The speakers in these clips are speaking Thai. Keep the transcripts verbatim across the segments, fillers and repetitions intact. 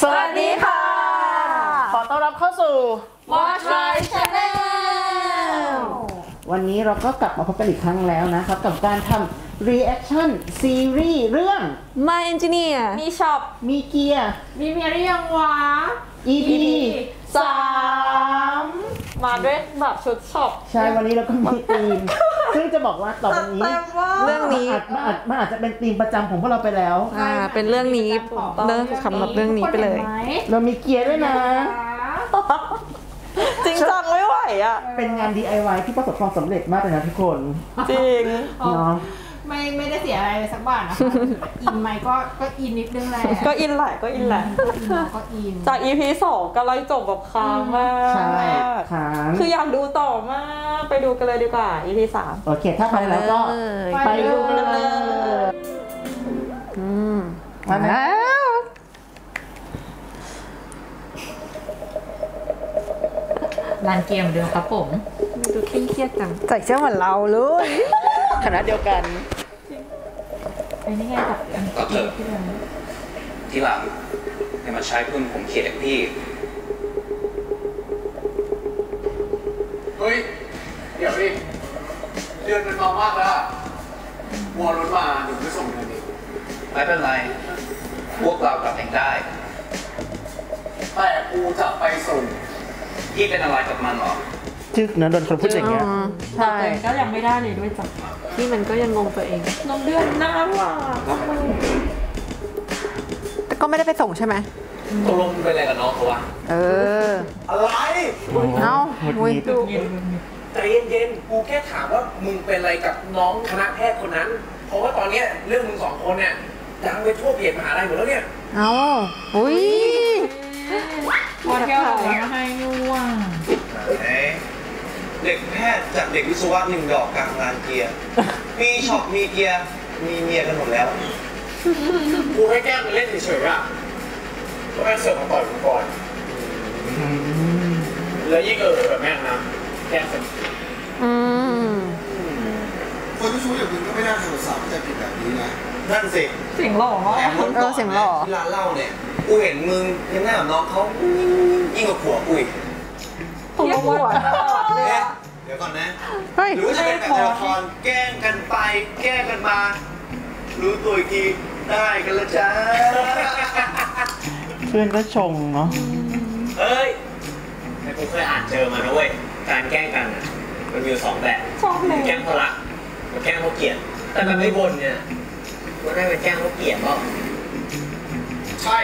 วัสดีค่ะขอต้อนรับเข้าสู่ Watch My Channel วันนี้เราก็กลับมาพบกันอีกครั้งแล้วนะครับกับการทำ reaction ซีรีส์เรื่อง My Engineer มีช็อปมีเกียร์มีเมียหรือยังวะอี พีสามมาด้วยแบบชุดช็อปใช่วันนี้เราก็มีธีม ซึ่งจะบอกว่าต่อไปนี้เรื่องนี้มันอาจมันอาจจะเป็นธีมประจำของพวกเราไปแล้วอ่าเป็นเรื่องนี้เรื่องสำหรับเรื่องนี้ไปเลยเรามีเกียร์ด้วยนะจริงจังไม่ไหวอ่ะเป็นงาน ดี ไอ วาย ที่ประสบความสำเร็จมากเลยนะทุกคนจริงเนาะไม่ไม่ได้เสียอะไรสักบาทนะคะ อินไหมก็ก็อินนิดนึงแหละก็อินแหละก็อินแหละก็อินจาก อี พี สองกำลังจบแบบค้างมากใช่ค้างคืออยากดูต่อมาก ไปดูกันเลยดีกว่า อี พี สามโอเคถ้าไปแล้วก็ไปดูกันเลยอืมมาแล้วร้านเกมเดิมครับผมดูเคร่งเครียดจังใส่เสื้อเหมือนเราเลยคณะเดียวกันเป็นยังไงกับอันก็เถอะที่หลังให้มาใช้เพื่อนผมเขียนพี่เฮ้ย เดี๋ยวดิเดือนมันมามากแล้ววอลรถมาเดี๋ยวจะส่งเงินดิไม่เป็นไร พวกเรากลับเองได้แต่กูจะไปส่งพี่เป็นอะไรกับมันหรอจึกนะโดนคนพูดอย่างเงี้ยใช่ก็ยังไม่ได้เลยด้วยจ้ะที่มันก็ยังงงตัวเองน้องเดือนน่ารักก็มึงแต่ก็ไม่ได้ไปส่งใช่ไหมตกลงเป็นอะไรกับน้องเขาวะเอออะไรเอ้าหงุดอุ้ยหงิดใจเย็นๆ กูแค่ถามว่ามึงเป็นอะไรกับน้องคณะแพทย์คนนั้น เพราะว่าตอนเนี้ยเรื่องมึงสองคนเนี่ยดังไปทั่วเพจมหาลัยหมดแล้วเนี่ยเอ้าอุ้ยพอเที่ยวมาให้ยุ่งเด็กแพทย์จากเด็กวิศวะหนึ่งดอกกลางงานเกียร์ มีช็อปมีเกียร์ มีเมียกันหมดแล้วกูให้แกล้งมันเล่นเฉยๆอ่ะก็แม่งเสือกมาต่อยกูก่อนแล้วยิ่งเออแบบแม่งนะแกล้งเสร็จอืมคนที่ชู้อย่างมึงก็ไม่น่าทำกับสาวเข้าใจผิดแบบนี้นะนั่นสิเสียงหล่อแถมวันก่อนนะที่ร้านเหล้าเนี่ย กูเห็นมึงยังหน้ากับน้องเขายิ่งกว่าผัวกูอีกตัวหัวตลอดเลยเอ๊ะอะเดี๋ยวก่อนนะเฮ้ยหรือว่าจะเป็นแบบละครแกล้งกันไป แกล้งกันมา รู้ตัวอีกทีได้กันละจ้าเพื่อนก็ชงเนาะเฮ้ยแต่กูเคยอ่านเจอมานะเว้ย การแกล้งกันอ่ะมันมีอยู่สองแบบชอบเลยแกล้งเพราะรักกับแกล้งเพราะเกลียด แต่แบบไอ้บนเนี่ยมันได้เป็นแกล้งเพราะเกลียดเปล่าใช่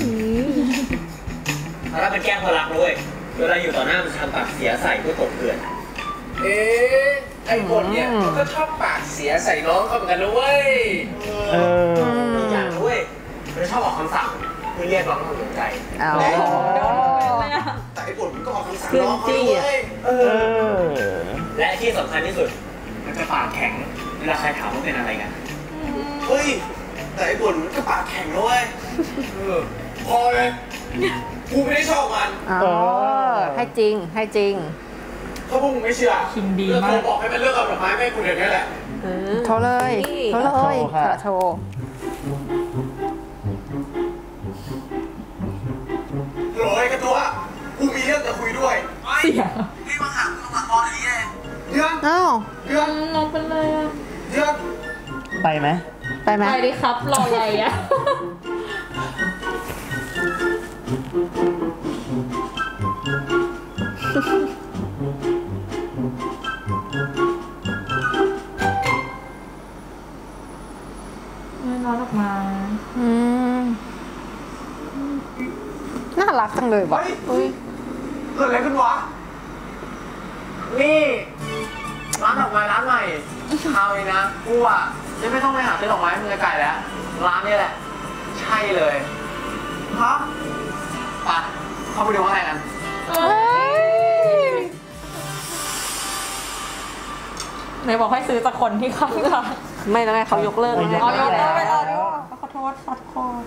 ถ้าเป็นแกล้งเพราะรักด้วยเวลาอยู่ต่อหน้ามันจะทำปากเสียใส่เพื่อตบเกลื่อนเอ๊ะไอ้คนเนี่ยมันก็ชอบปากเสียใส่น้องเขาเหมือนกันนะเว้ยเอออีกอย่างด้วยมันจะชอบออกคำสั่งเพื่อเรียกร้องความสนใจเอาแต่ไอ้บทมันก็ออกคำสั่งน้องเขาด้วยเอเอออและที่สำคัญที่สุด มันจะปากแข็งเวลาใครถามว่าเป็นอะไรกันเฮ้ย แต่ไอ้บทมันก็ปากแข็งนะเว้ยเออพอเลยกูไม่ได้ชอบมันเออให้จริงให้จริงถ้าพวกมึงไม่เชื่อคิงดีเลือกมาโทรกบอกให้มันเลิกเอาดอกไม้ให้กูเดี๋ยวนี้แหละโทรเลยโทรเลยโทรค่ะโทรโหลไอ้กระตัวกูมีเรื่องจะคุยด้วยเสียงนี่มาหากูมาตอนนี้เองเดือนเอ้าเดือนน้องเป็นเลยอะเดือนไปไหมไปไหมไปดิครับรอใหญ่อะน้องออกมาอืมน่ารักจังเลยว่ะเฮ้ยเกิดอะไรขึ้นวะ นี่ร้านดอกไม้ร้านใหม่คราวนี้นะกูอ่ะจะไม่ต้องไปหาซื้อดอกไม้มือไก่แล้ว ร้านนี้แหละ ใช่เลยฮะไปเข้าไปดูข้างในกันไหนบอกให้ซื้อจากคนที่ข้างทางไม่แล้วไงเขายกเลิกไม่แล้วยกไงเลิกไปรอดีกว่าขอโทษขอโทษ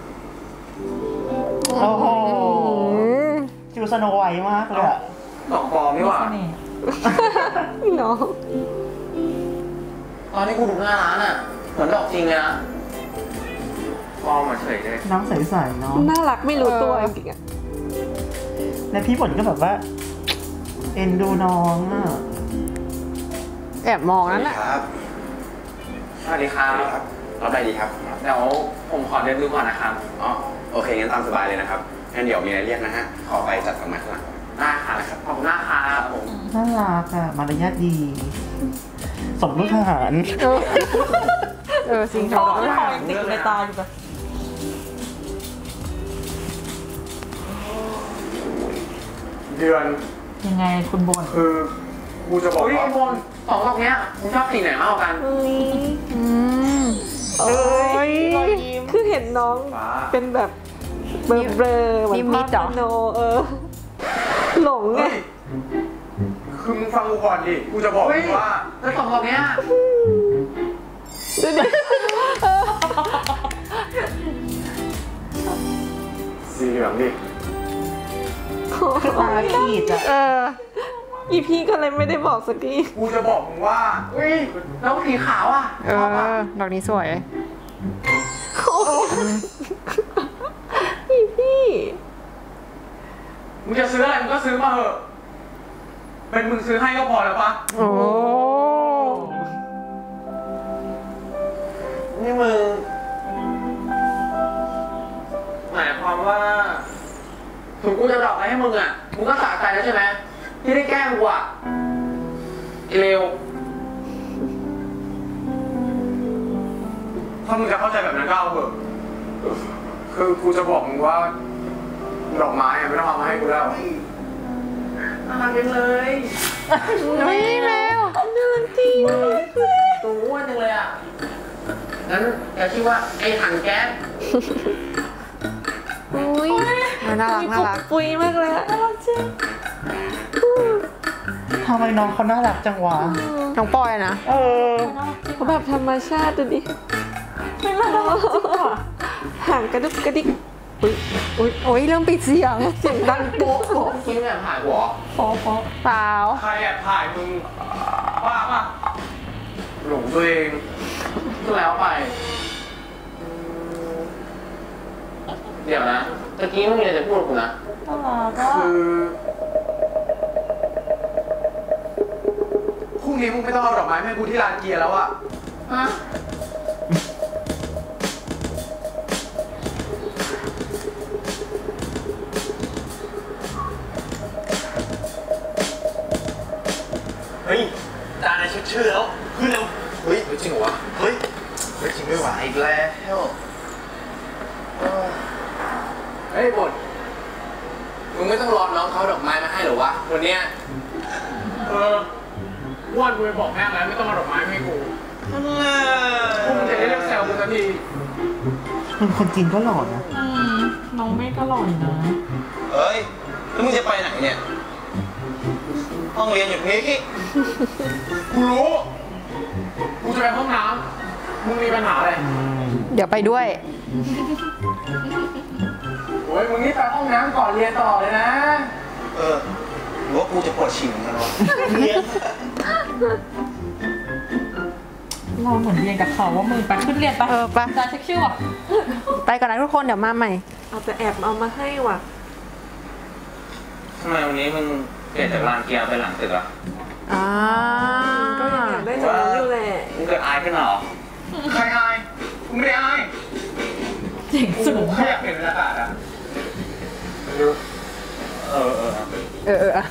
โอ้โหจิวสโนไวท์มากเลยอะดอกปลอมนี่หว่าเสน่ห์เนาะตอนที่กูดูหน้าร้านอ่ะ เหมือนดอกจริงเลยนะมองมาเฉยเลยน้องใสๆเนาะน่ารักไม่รู้ตัวจริงๆอะและพี่ฝนก็แบบว่า เอ็นดูน้องอ่ะแอบมองนั่นแหละครับสวัสดีครับครับรับได้ดีครับเดี๋ยวผมขอเดินดูก่อนนะครับอ๋อโอเคงั้นตามสบายเลยนะครับงั้นเดี๋ยวมีอะไรเรียกนะฮะขอไปจัดดอกไม้ข้างหลังได้ครับขอบคุณมากครับผมน่ารักอ่ะ มารยาทดี สมรู้ทหารเออเออจริงเขาไม่พอติดในตาอยู่ปะเดือนยังไงคุณบนคือกูจะบอกว่าบนสองดอกเนี้ยมึงชอบสีไหนมากกว่ากันอืมโอ้ยคือเห็นน้องเป็นแบบเบลอเบลอเหมือนภาพมโนเออ หลงไงเฮ้ยคือมึงฟังกูก่อนดิ กูจะบอกมึงว่าแล้วสองดอกเนี้ยดูดิเออสีเหลืองดิตาขีดอ่ะเอออีพี่ก็เลยไม่ได้บอกสักทีกูจะบอกมึงว่าเฮ้ยแล้วสีขาวอ่ะเออ ดอกนี้สวยอีพี่มึงจะซื้ออะไรมึงก็ซื้อมาเถอะ เป็นมึงซื้อให้ก็พอแล้วปะโอ้นี่มึงหมายความว่าถึงกูจะดรอปอะไรให้มึงอ่ะ มึงก็สะใจแล้วใช่ไหมที่ได้แกล้งกูอ่ะไอ้เลวถ้ามึงจะเข้าใจแบบนั้นก็เอาเถอะคือกูจะบอกมึงว่าดอกไม้อะไม่ต้องเอามาให้กูแล้วน่ารักจังเลยไม่แล้วน่ารักจริงตัวอ้วนจังเลยอ่ะงั้นแกคิดว่าไอ้ถังแก๊สอุ้ยน่ารักน่ารักปุยมากเลยอะน่ารักจริงทำไมน้องเขาน่ารักจังวะน้องปอยนะเออเขาแบบธรรมชาติดูดิไม่น่ารักจริงว่ะห่างกระดุกกระดิกอุ้ยอุ้ยโอ้ยเริ่มปิดเสียงเสียงดังโป๊ะโป๊ะคิดแบบถ่ายหัวโป๊ะโป๊ะเปล่าใครแอบถ่ายมึงบ้าป่ะหลงตัวเองก็แล้วไป เดี๋ยวนะตะกี้มึงมีอะไรจะพูดกับกูนะคือพรุ่งนี้มึงไม่ต้องเอาดอกไม้ให้กูที่ร้านเกียร์แล้วอะฮะเฮ้ยจานในชุดชื่อแล้วขึ้นเร็วเฮ้ยจริงเหรอวะเฮ้ยเฮ้ยจริงไม่ไหวอีกแล้วเออเฮ้ยบดมึงไม่ต้องรอน้องเขาดอกไม้มาให้หรอวะวันเนี้ยเอออ้วนกูไปบอกแม่งแล้วไม่ต้องเอาดอกไม้มาให้กูนั่นแหละพวกมึงจะได้เลิกแซวกูสักทีเป็นคนจีนก็หล่อนะน้องไม่ก็หล่อนนะเฮ้ยแล้วมึงจะไปไหนเนี่ยห้องเรียนอยู่นี้กูรู้ กูจะไปห้องน้ำมึงมีปัญหาอะไรเดี๋ยวไปด้วยโอ้ยมึงนี่ไปห้องน้ำก่อนเรียนต่อเลยนะเออหรือว่ากูจะปวดฉี่เหมือนกันวะเรียนเราเหมือนเรียนกับเขาว่ามือไปขึ้นเรียนไปเออไปจานเช็คชื่อว่ะไปก่อนนะทุกคนเดี๋ยวมาใหม่เอาแต่แอบเอามาให้ว่ะทำไมวันนี้มึงเปลี่ยนจากลานเกียร์ไปหลังตึกอะอ่าก็ยังอยากได้จากน้องอยู่แหละมึงเกิดอายขึ้นเหรอใครอายกูไม่ได้อายเจ๋งกูสุดแค่อยากเห็นบรรยากาศอะเออเออเออเอออะ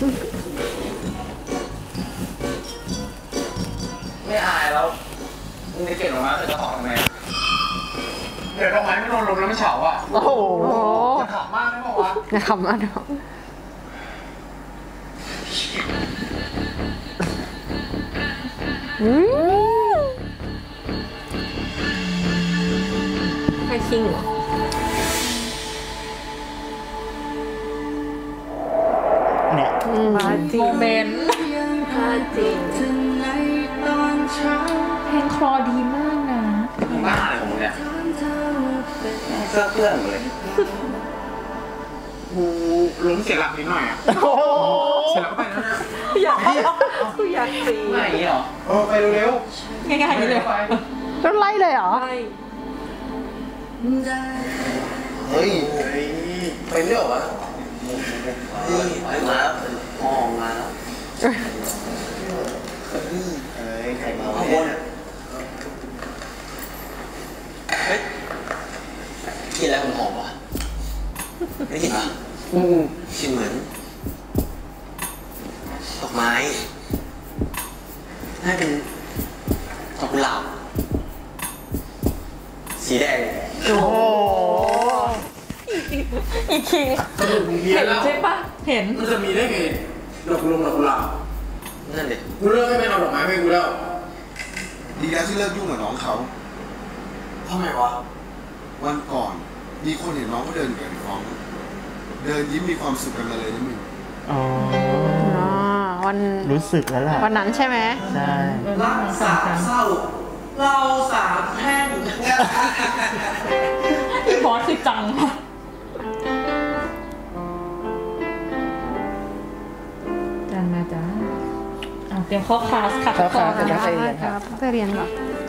ไม่อายแล้ว มึงจะเก็บออกมาแต่จะถอดทำไมเดี๋ยวดอกไม้ไม่โดนลมแล้วมันเฉาอ่ะโอ้โหโอ้จะถามมากได้ป่าวะอย่าขำมากเนาะอืมให้คิงเหรอเนี่ยมาจริโมงเมนต์ถ้าจริงเพลงคลอดีมากนะมึงบ้าอะไรของมึงเนี่ยเสื้อเพื่อนหมดเลยกูล้มเสียหลักนิดหน่อยอ่ะโอ้โหเสร็จแล้วก็ไปแล้วนะอยากกูอยากตีไม่อย่างนี้เหรอเออไปเร็วง่ายๆๆนี่เลยไปรถไล่เลยเหรอใช่เฮ้ยเป็นเรื่องวะไปมาแล้วมองมาแล้วเฮ้ยใครมาข้างบนเฮ้ยกินอะไรหอมๆวะได้กลิ่นปะอืมชิมเหมือนดอกไม้น่าเป็นดอกกุหลาบสีแดงโอ้โหอีกทีเห็นใช่ปะเห็นมันจะมีได้ไงดอกกุหลาบดอกกุหลาบนั่นเด็กกูเลิกให้เป็นเอาดอกไม้ให้กูแล้วดีแล้วที่เลิกยุ่งกับน้องเขาทำไมวะวันก่อนมีคนเห็นน้องเขาเดินกับน้องเดินยิ้มมีความสุขกันมาเลยนะมึงอ๋อวันรู้สึกแล้วแหละวันนั้นใช่ไหมใช่รักสามเศร้าเราสามแพ่งพอสิจังจันมาจ้าเอาเตรียมเข้าคลาสค่ะเข้าคลาสจะไปเรียนครับไปเรียนเหรอ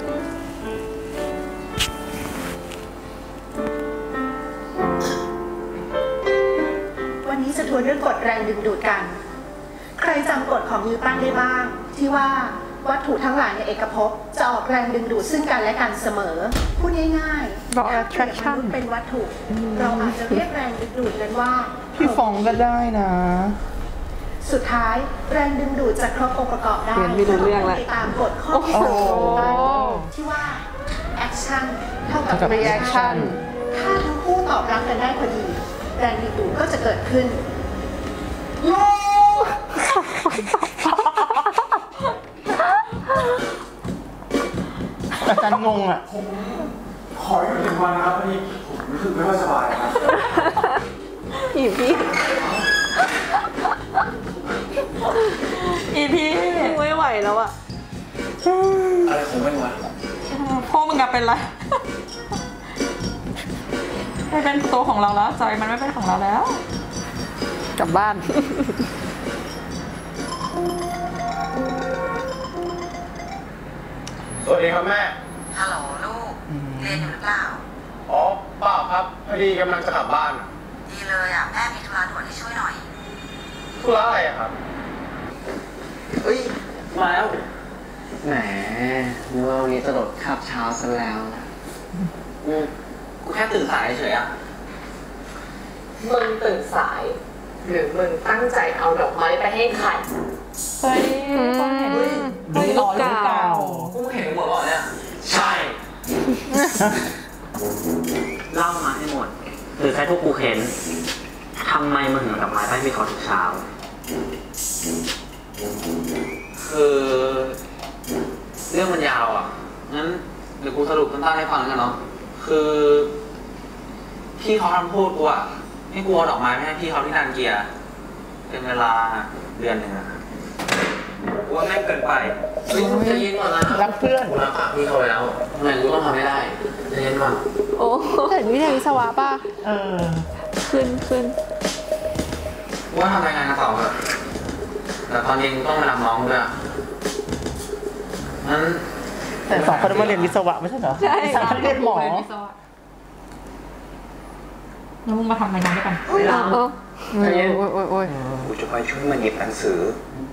วันนี้จะทวนเรื่องกฎแรงดึงดูดกันใครจำกฎของนิวตันได้บ้างที่ว่าวัตถุทั้งหลายในเอกภพจะออกแรงดึงดูดซึ่งกันและกันเสมอพูดง่ายๆบอก attraction เป็นวัตถุเราอาจจะเรียกแรงดึงดูดกันว่าพี่ฟองก็ได้นะสุดท้ายแรงดึงดูดจะครบองค์ประกอบได้ไม่รู้เรื่องแล้วตามกฎข้อที่สามที่ว่า action เท่ากับ reaction ถ้าทั้งคู่ตอบรับกันได้พอดีแรงดึงดูดก็จะเกิดขึ้นอาจารย์งงอ่ะขออยู่หนึ่งวันนะครับพี่ผมรู้สึกไม่ค่อยสบายครับอีพี่อีพี่ไม่ไหวแล้วอะอะไรคงไม่ไหวพ่อมึงกลับเป็นไรไม่เป็นตัวของเราแล้วใจมันไม่เป็นของเราแล้วกลับบ้านสวัสดีครับแม่ฮัลโหลลูกเรียนอยู่หรือเปล่าอ๋อเปล่าครับพอดีกำลังจะกลับบ้านดีเลยอ่ะแม่มีธุระด่วนให้ช่วยหน่อยธุระอะไรครับเฮ้ยมาแล้วแหมนึกว่าวันนี้จะโดดขับเช้าซะแล้วอืมกูแค่ตื่นสายเฉยอะมึงตื่นสายหรือมึงตั้งใจเอาดอกไม้ไปให้ใครเฮ้ยก็เห็นดูลูกเก่ากูเห็นหมดหรอเนี่ยใช่เล่ามาให้หมดหรือใครทุกกูเห็นทำไมมึงถึงดอกไม้ไปให้เขาทุกเช้าคือเรื่องมันยาวอ่ะงั้นเดี๋ยวกูสรุปสั้นๆให้ฟังกันเนาะคือพี่เขาทำพูดกูอ่ะให้กูเอาดอกไม้ไปให้พี่เขาที่นานเกียร์เป็นเวลาเดือนหนึ่งอะกูว่าแม่งเกินไปจะยินก่อนนะรักเพื่อนกูรักพี่เขาแล้วทำไมกูต้องทำไม่ได้จะยินมาโอ้เห็นวิทยาวิศวะป่ะเออขึ้นขึ้นว่าทำรายงานกันต่อครับแต่ตอนเย็นต้องมารับน้องด้วยนั้นแต่สองคนมาเรียนวิศวะไม่ใช่เหรอใช่เรียนหมอแล้วมึงมาทำรายงานด้วยกันโอ้ยโอ้ยโอ้ยโอ้ยกูจะไปช่วยมันหยิบหนังสือ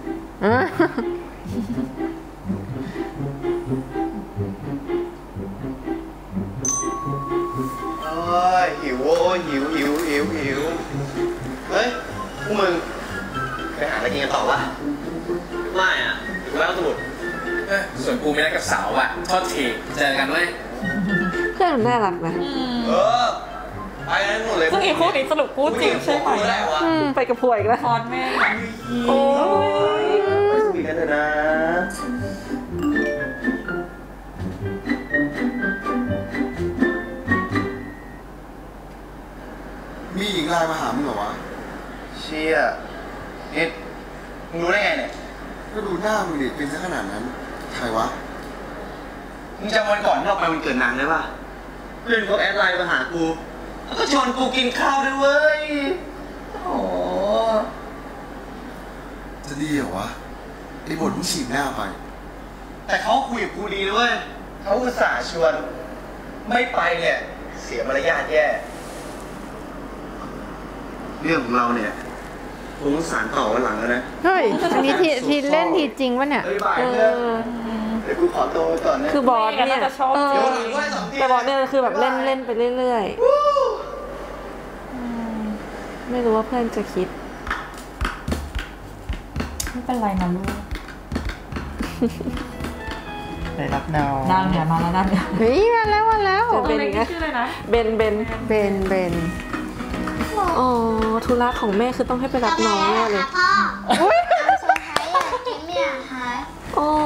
เอ้ยหิวโว้ยหิวหิวหิวหิวเฮ้ยพวกมึงไปหาอะไรกินกันต่อวะไม่อ่ะอยู่แล้วสมุดส่วนกูไม่ได้กับสาวอ่ะทอดทีเจอกันเว้ยเพื่อนน่ารักนะเออไปนั้นหมดเลยซึ่งอีกคู่นี้สรุปคู่จริงใช่ไหมไปกับผัวอีกแล้วพอดแม่โอ้ยคุยกันเถอะนะมีหญิงไลน์มาหามึงเหรอวะเชี่ยเอ็ดมึงรู้ได้ไงเนี่ยก็ดูหน้ามึงดิเป็นซะขนาดนั้นใครวะมึงจำวันก่อนที่เราไปวันเกิดนางได้ป่ะเพื่อนเขาแอดไลน์มาหากูแล้วก็ชวนกูกินข้าวด้วยเว้ยโอ้จะดีเหรอวะไอ้บทมึงฉีกหน้าไปแต่เขาคุยกับกูดีด้วยเขาอุตส่าห์ชวนไม่ไปเนี่ยเสียมารยาทแย่ เรื่องของเราเนี่ยคงต้องสานต่อวันหลังแล้วนะเฮ้ย อันนี้ทีทีเล่นทีจริงวะเนี่ยเฮ้ยบ่ายเพื่อนเดี๋ยวกูขอตัวไปก่อนนะคือบอสเนี่ยเออแต่บอสเนี่ยคือแบบเล่นเล่นไปเรื่อยๆไม่รู้ว่าเพื่อนจะคิดไม่เป็นไรนะลูกไปรับน้องนั่งเนี่ยมาแล้วนั่งเนี่ยเฮ้ยมาแล้วมาแล้วเบนอีกนะเบนเบนเบนเบนอ๋อธุระของแม่คือต้องให้ไปรับน้องแน่เลยพ่ออุ้ยเอาโซไทยอ่ะกินเนี่ยหายโอ้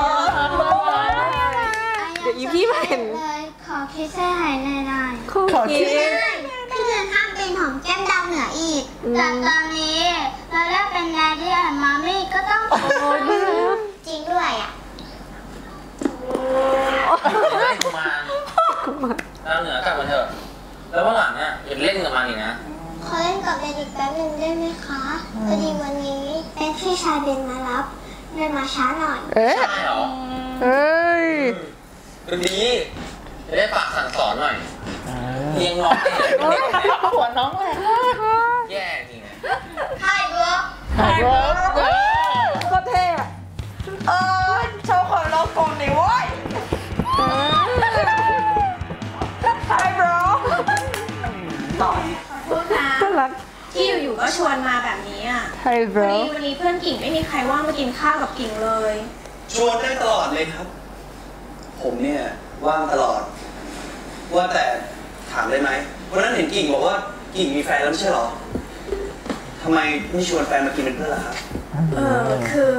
เดี๋ยวอีพี่มาเห็นเลยขอคิดให้หายหน่อยขอคิดๆพี่เดือนห้ามเป็นหอมแก้มดำเหนืออีกแต่ตอนนี้เราได้เป็นแดดดี้แอนด์มัมมี่ก็ต้องโอ้ยดีแล้วจริงด้วยอ่ะกุมารดาวเหนือกลับมาเถอะแล้ววันหลังอ่ะอย่าเล่นกับมันอีกนะขอเล่นกับเบนอีกแป๊บนึงได้ไหมคะพอดีวันนี้เป็นพี่ชายเบนมารับเดินมาช้าหน่อยเอ๊ะใช่เหรอเอ้ยก็ดีจะได้ฝากสั่งสอนหน่อยเลี้ยงน้องได้เลยหัวน้องเลยแย่จริงใช่บอหายแล้วก็เท่อะเออโชว์ของเราก่อนหน่อยเว้ยไฮบรอพวกนะน่ารักที่อยู่ๆก็ชวนมาแบบนี้อ่ะไฮบรวันนี้วันนี้เพื่อนกิ่งไม่มีใครว่างมากินข้าวกับกิ่งเลยชวนได้ตลอดเลยครับ ผมเนี่ยว่างตลอด ว่าแต่ถามได้ไหมวันนั้นเห็นกิ่งบอกว่ากิ่งมีแฟนแล้วไม่ใช่หรอทำไมไม่ชวนแฟนมากินเป็นเพื่อนล่ะครับเออคือ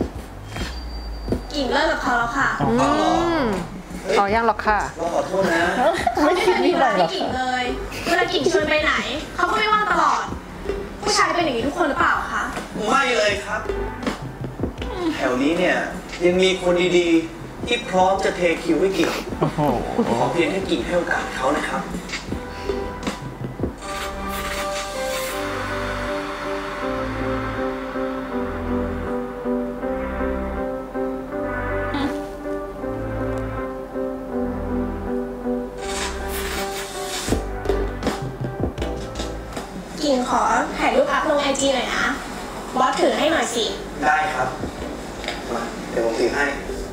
กิ่งเลิกกับเขาแล้วค่ะอืมขอยังหรอกค่ะเราขอโทษนะเขาไม่เคยมีเวลาให้กิ่งเลยเวลากิ่งชวนไปไหนเขาก็ไม่ว่างตลอด ผู้ชายเป็นอย่างนี้ทุกคนหรือเปล่าคะไม่เลยครับ แถวนี้เนี่ยยังมีคนดีๆที่พร้อมจะเทคิวให้กิ่งโอ้โหขอเพียงแค่กิ่งให้โอกาสเขานะครับกิ่งขอถ่ายรูปอัพลงไอจีหน่อยนะบอสถือให้หน่อยสิได้ครับมาเดี๋ยวผมถือให้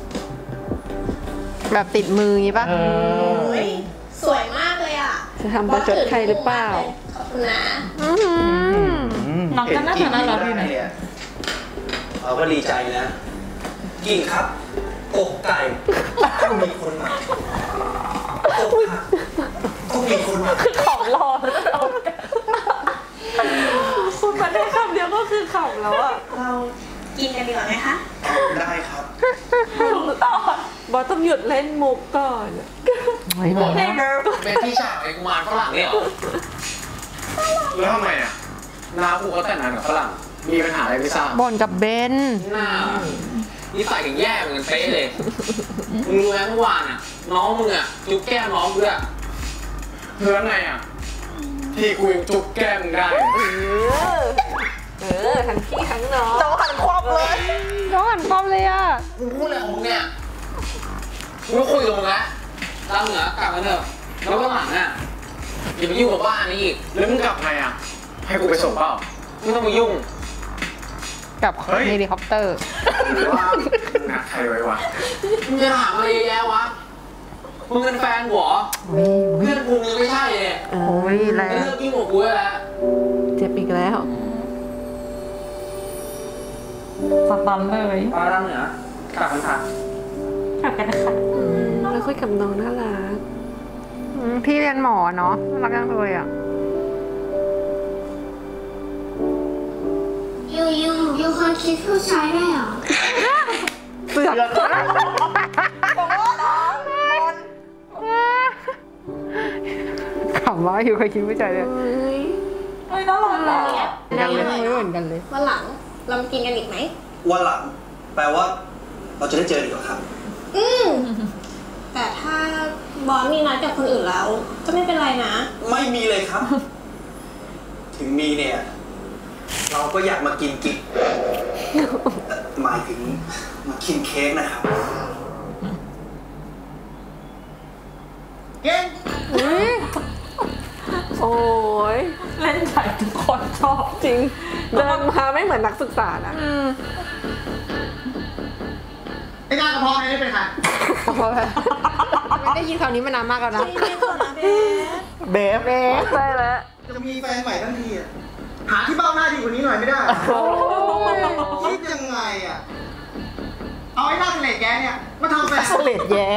แบบติดมืออย่างงี้ป่ะโอ้ยสวยมากเลยอ่ะจะทำประจดใครหรือเปล่าขอบคุณนะอื้อหือน้องก็น่าจะน่ารักดีนะเนี่ยเราก็ดีใจนะ กิ่งครับอกไก่ต้องมีคนใหม่อกหักต้องมีคนใหม่ของรอคุณมาได้คำเดียวก็คือขำแล้วอ่ะเรากินกันดีกว่าไหมคะได้ครับบอสต้องหยุดเล่นมุกก่อนไม่บอกนะเป็นพี่ชายไอ้กุมารฝรั่งเนี่ยเหรอแล้วทำไมอ่ะน้ากูก็แต่งงานกับฝรั่ง มีปัญหาอะไรไม่ทราบบ่นกับเบนหน้านิสัยถึงแย่เหมือนกันเป๊ะเลย มึงรู้ไหมเมื่อวานอ่ะ น้องมึงอ่ะจุ๊บแก้มน้องเพื่อเพื่อไงอ่ะ ที่กูยังจุกแก้มมึงได้เออ เออ ทั้งพี่ทั้งน้องน้องหันควับเลยน้องหันความเลยอ่ะมึงพูดอะไรของมึงเนี่ยมึงก็คุยกับมึงแล้วดาวเหนือกลับมาเถอะแล้วก็หลังอ่ะอย่ามายุ่งกับบ้านนี้อีกแล้วมึงกลับไงอ่ะ ให้กูไปส่งเปล่าไม่ต้องมายุ่งกับเฮ้ยเฮลิคอปเตอร์หรือว่ามึงนัดใครไว้วะมึงจะถามอะไรเยอะแยะวะ มึงเป็นแฟนกูเหรอเพื่อนกูมึงไม่ใช่เลยโอ้ยแรไม่งเลิกยุ่งกับกูได้แล้วเจ็บอีกแล้วสตันเลยป้าดาวเหนือกลับกันค่ะกลับกันนะคะแล้วคุยกับน้องน่ารักอืมพี่เรียนหมอเนาะรักจังเลยอ่ะยูยูยูเคยคิดผู้ชายได้เหรอเสือกขำว่าอยู่เคยคิดไม่ใจเลยเฮ้ยเฮ้ยน่ารักอ่ะยังไม่เหมือนกันเลยวันหลังเรามากินกันอีกไหมวันหลังแปลว่าเราจะได้เจออีกเหรอครับอืมแต่ถ้าบอสมีนัดกับคนอื่นแล้ว ก็ไม่เป็นไรนะไม่มีเลยครับ ถึงมีเนี่ย เราก็อยากมากินกิ๊กหมายถึงมากินเค้กนะครับอุ้ยโอ้ยเล่นใหญ่ทุกคนชอบจริงเดินมาไม่เหมือนนักศึกษานะไอ้หน้ากระเพาะนี่เป็นใครไม่ได้ยินคำนี้มานานมากแล้วนะเบฟเบฟได้แล้วจะมีแฟนใหม่ทั้งทีอะหาที่เบ้าหน้าดีกว่านี้หน่อยไม่ได้คิดยังไงอ่ะเอาไอ้หน้าเสลดแกเนี่ยมาทำแฟนเสลดแย้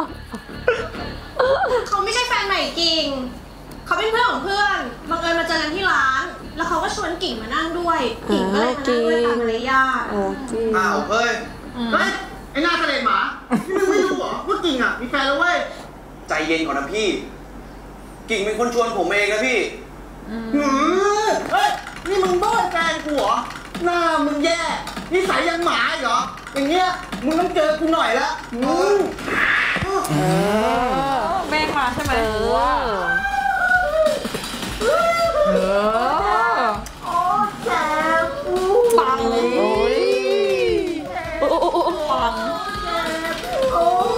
เขาไม่ใช่แฟนใหม่กิ่งเขาเป็นเพื่อนของเพื่อนบังเอิญมาเจอกันที่ร้าน แล้วเขาก็ชวนกิ่งมานั่งด้วยกิ่งก็เลยมานั่งด้วยตามมารยาทโอ้จริงอ้าวเฮ้ยเฮ้ยไอ้หน้าเสลดหมานี่มึงไม่รู้เหรอว่ากิ่งอ่ะมีแฟนแล้วเว้ยใจเย็นก่อนนะพี่กิ่งเป็นคนชวนผมเองนะพี่หือเฮ้ยนี่มึงบ้าแฟนกูเหรอหน้ามึงแย่นิสัยยังหมาอีกเหรออย่างเงี้ยมึงต้องเจอกูหน่อยละมึงเมฆมาใช่ไหมเออเออโอ้แซ่บปังโอ้ยโอ้โอ้โอ้ปังโอ้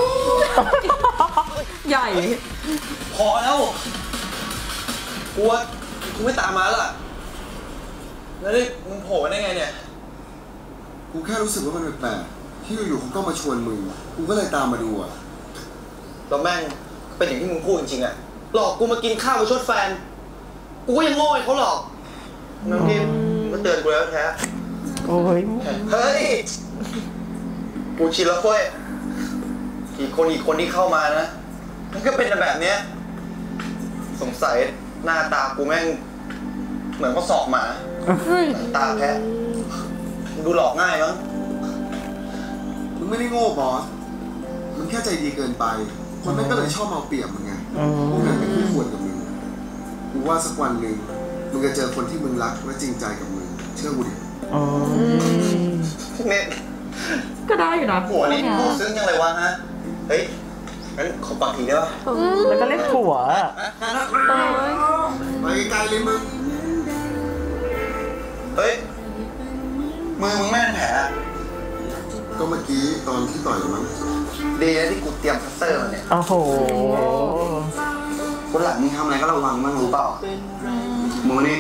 ใหญ่พอแล้วกลัวกูไม่ตามมาล่ะแล้วนี่มึงโผล่มาได้ไงเนี่ยกูแค่รู้สึกว่ามันแปลกๆที่อยู่ๆเขาก็มาชวนมึง กูก็เลยตามมาดูอ่ะแล้วแม่งเป็นอย่างที่มึงพูดจริงๆอะหลอกกูมากินข้าวมาชดแฟน กูก็ยังโง่ให้เขาหลอกน้องพิมมันเตือนกูแล้วแท้โอ้ยเฮ้ย กูชินแล้วเว้ยอีกคนอีกคนที่เข้ามานะ มันก็เป็นแบบเนี้ยสงสัยหน้าตากูแม่งเหมือนข้อศอกหมาตาแพ้ดูหลอกง่ายมั้งมึงไม่ได้โง่บอส มึงแค่ใจดีเกินไป คนนั้นก็เลยชอบเอาเปรียบมึงไงพวกนั้นเป็นคู่ควรกับมึง กูว่าสักวันหนึ่งมึงจะเจอคนที่มึงรักและจริงใจกับมึง เชื่อกูดิอ๋อเนี่ยก็ได้อยู่นะหัวนี่พูดซึ้งยังเลยวะฮะ เฮ้ย งั้นขอปากทีได้ปะแล้วก็เล่นผัวไปไกลเลยมึงเฮ้ย มือมึงแม่นแผลก็เมื่อกี้ตอนที่ต่อยมั้งดีนะที่กูเตรียมพัสเตอร์มาเนี่ยโอ้โหคนหลังมึงทำอะไรก็ระวังบ้างรู้เปล่าโมนี่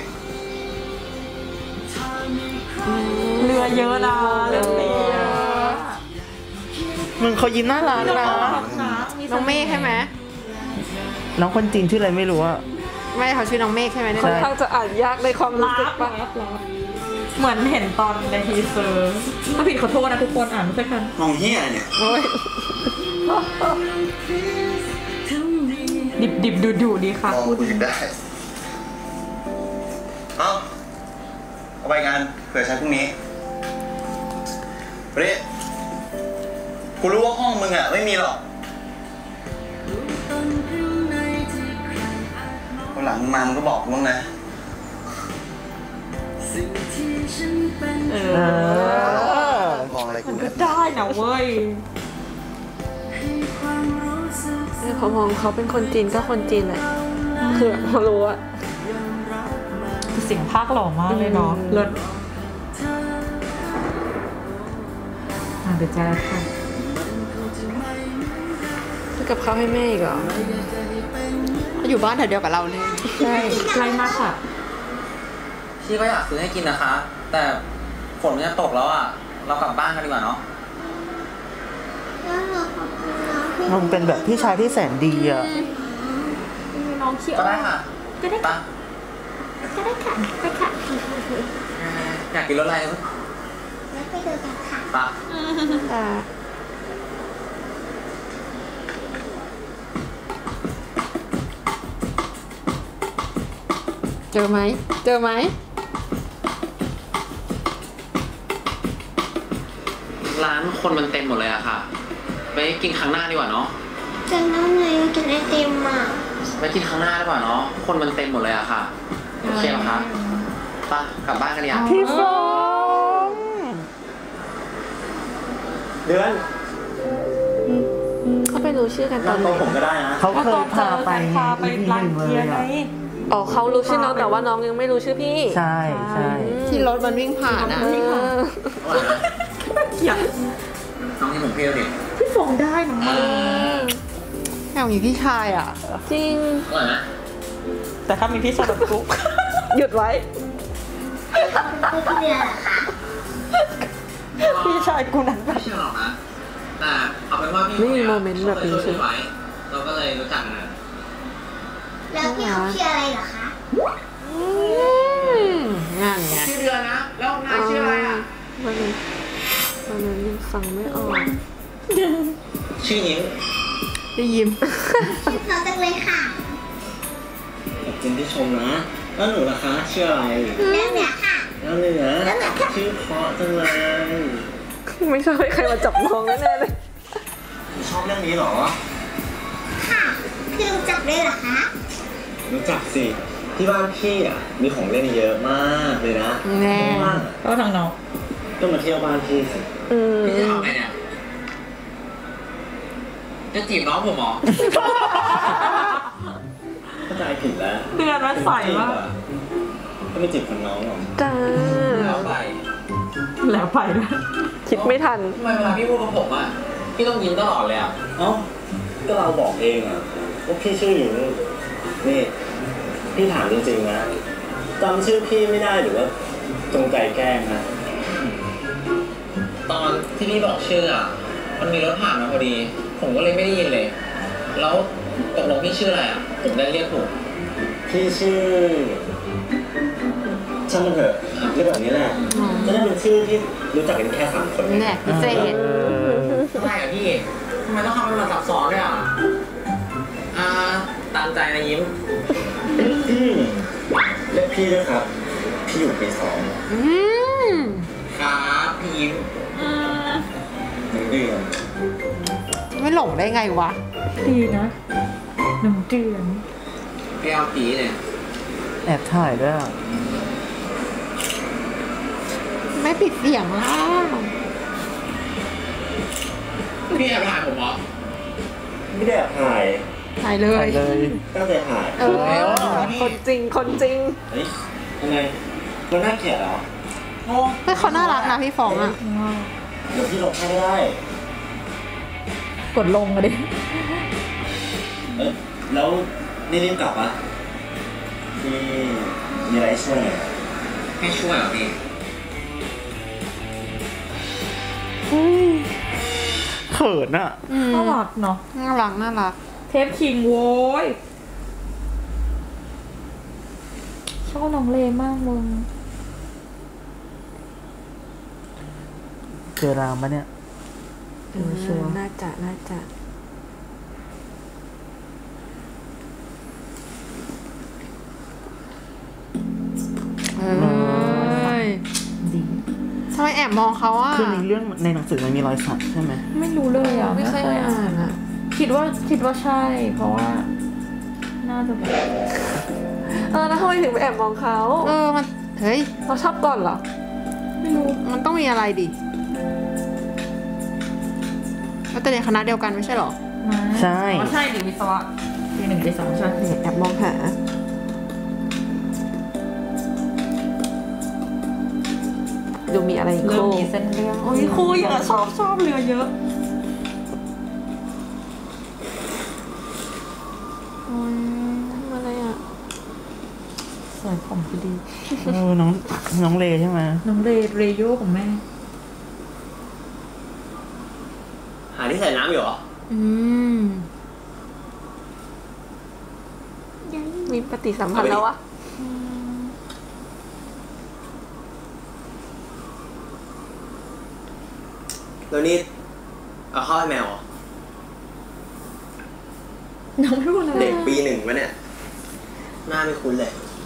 เรือเยอะนะเรือตีเยอะมึงเขายิ้มน่ารักนะน้องเมฆใช่ไหมน้องคนจีนชื่ออะไรไม่รู้อะไม่เขาชื่อน้องเมฆใช่ไหมเนี่ยใช่ค่อนข้างจะอ่านยากในความรู้สึกปะเหมือนเห็นตอนในทีเซอร์ถ้าผิดขอโทษนะทุกคนอ่านไม่ใช่กันมองเฮียอะไรเนี่ยโอ้ยดิบดิบดูดูดีค่ะมองพูดกูถึงได้ เอาเอาไปงานเผื่อใช้พรุ่งนี้เรดกูรู้ว่าห้องมึงอะไม่มีหรอกวันหลังมึงมามึงก็บอกกูบ้างนะเอเอออมองอะไรกูมันเนี่ก็ยได้นะเว้ยพอมองเขาเป็นคนจีนก็คนจีนแหละคือแบบพอรู้อะเสียงภาคหล่อมากเลยเนาะเลิศอ่ะเดี๋ยวจะค่ะซื้อกับข้าวให้แม่อีกเหรออยู่บ้านแถวเดียวกับเราเลยใช่ใกล้มากค่ะพี่ก็อยากซื้อให้กินนะคะ แต่ฝนมันจะตกแล้วอ่ะ เรากลับบ้านกันดีกว่าเนาะมึงเป็นแบบพี่ชายที่แสนดีอะน้องเขียวก็ได้ค่ะก็ได้ปะก็ได้ค่ะไปค่ะอยากกินรสอะไรแล้วไปดูกันค่ะปะอ่าเจอไหมเจอไหมร้านคนมันเต็มหมดเลยอะค่ะ ไปกินครั้งหน้าดีกว่าเนาะจะนั่งไงกินไอติมอ่ะไปกินครั้งหน้าดีกว่าเนาะ คนมันเต็มหมดเลยอะค่ะ โอเคเหรอคะปะกลับบ้านกันดีกว่าพี่ฟองเดือนเขาไปรู้ชื่อกันตอนไหนผมก็ได้นะเขาเคยพาไปพาไปอีพีหร้านนึ่งเลเกียยร์ไงอะอ๋อเขารู้ชื่อน้องแต่ว่าน้องยังไม่รู้ชื่อพี่ใช่ใช่ที่รถมันวิ่งผ่านอ่ะวิ่งผ่าน อยากน้องที่ผมเพี้ยวดิพี่ฟองได้นะอยากมีพี่ชายอ่ะ จริงอร่อยไหมแต่ถ้ามีพี่ชายแบบกูหยุดไว้พี่เรียนเหรอคะพี่ชายกูนั้นไม่ใช่หรอกนะแต่เอาเป็นว่าพี่ไม่มีโมเมนต์แบบนี้ใช่ไหมเราก็เลยรู้จักกันนะแล้วพี่เขาชื่ออะไรเหรอคะงานไงชื่อเดือนนะ แล้วนายชื่ออะไรอ่ะวันนั้นวันนั้นยังฟังไม่ออกชื่อยิ้มได้ยิมชื่อเขาจังเลยค่ะขอบคุณที่ชมนะแล้วหนูล่ะคะชื่ออะไรเรื่องเนี้ยค่ะแล้วเหนือชื่อเพราะจังเลยไม่ชอบให้ใครมาจับมองแน่ๆเลยชอบเรื่องนี้เหรอค่ะ คือรู้จักด้วยเหรอคะรู้จักสิที่บ้านพี่อ่ะมีของเล่นเยอะมากเลยนะแน่ก็ทางน้องก็มาเที่ยวบ้านพี่สิพี่จะทำอะไรเนี่ยจะจีบน้องผมเหรอเข้าใจผิดแล้วเดือนว่าใส่ว่าก็ไม่จีบคนน้องหรอกจ้าแล้วไปแล้วไปนะคิดไม่ทันทำไมเวลาพี่พูดกับผมอ่ะพี่ต้องยิ้มตลอดเลยอ่ะเอ้าก็เราบอกเองอ่ะว่าพี่ชื่อหญิงนี่พี่ถามจริงๆนะจำชื่อพี่ไม่ได้หรือว่าจงใจแกล้งนะตอนที่พี่บอกชื่ออ่ะมันมีรถผ่านมาพอดีผมก็เลยไม่ได้ยินเลยแล้วตกลงพี่ชื่ออะไรอ่ะผมได้เรียกถูกพี่ชื่อช่างมันเถอะเรียกแบบนี้แหละจะได้เป็นชื่อที่รู้จักกันแค่สามคนนี่แหละพิเศษทำไมอ่ะพี่ทำไมต้องทำเป็นแบบซับซ้อนด้วยอ่ะอ่าตามใจนะยิ้มเรียกพี่ด้วยครับพี่อยู่ปีสองครับพี่ยิ้มหนึ่งเดือนไม่หลงได้ไงวะดีนะหนึ่งเดือนไปเอาปีเนี่ยแอบถ่ายด้วยไม่ปิดเสียงล่ะพี่แอบถ่ายผมเหรอไม่ได้แอบถ่ายถ่ายเลยตั้งใจถ่ายเออคนจริงคนจริงเฮ้ยทำไมมันน่าเกลียดเหรอเฮ้ยเขาน่ารักนะพี่ฟองอ่ะเดี๋ยวพี่ลงให้ได้กดลงอะดิเอ้ยแล้วนี่รีบกลับปะพี่มีอะไรช่วยไหมให้ช่วยเหรอพี่เขินอ่ะน่ารักเนาะน่ารักน่ารักเทปคิงโว้ยชอบน้องเลมากมึงเจอรามปะเนี่ยชัวร์น่าจะน่าจะเอ้ยดีทำไมแอบมองเขาอ่ะคือในเรื่องในหนังสือมันมีรอยสักใช่ไหมไม่รู้เลยอ่ะไม่เคยอ่านอ่ะคิดว่าคิดว่าใช่ เพราะว่า น่าจะแบบเออแล้วทำไมถึงไปแอบมองเขาเออมันเฮ้ยเราชอบก่อนเหรอ ไม่รู้มันต้องมีอะไรดิแล้วแต่เรียนคณะเดียวกันไม่ใช่หรอใช่อ๋อใช่ดิวิศวะปีหนึ่งปีสองใช่ไหมแอบมองหาดูมีอะไรเริ่มมีเส้นเรื่องโอ้ยคุยอ่ะชอบชอบเรือเยอะโอ้ยทำอะไรอ่ะสวยผมพอดีเออน้องน้องเลใช่ไหมน้องเรย์เรโยของแม่หาที่ใส่น้ำอยู่เหรออืมมีปฏิสัมพันธ์แล้ววะแล้วนี่เอาเข้าให้แมวเหรอน้องไม่รู้อะไรเด็กปีหนึ่งวะเนี่ย หน้าไม่คุ้นเลย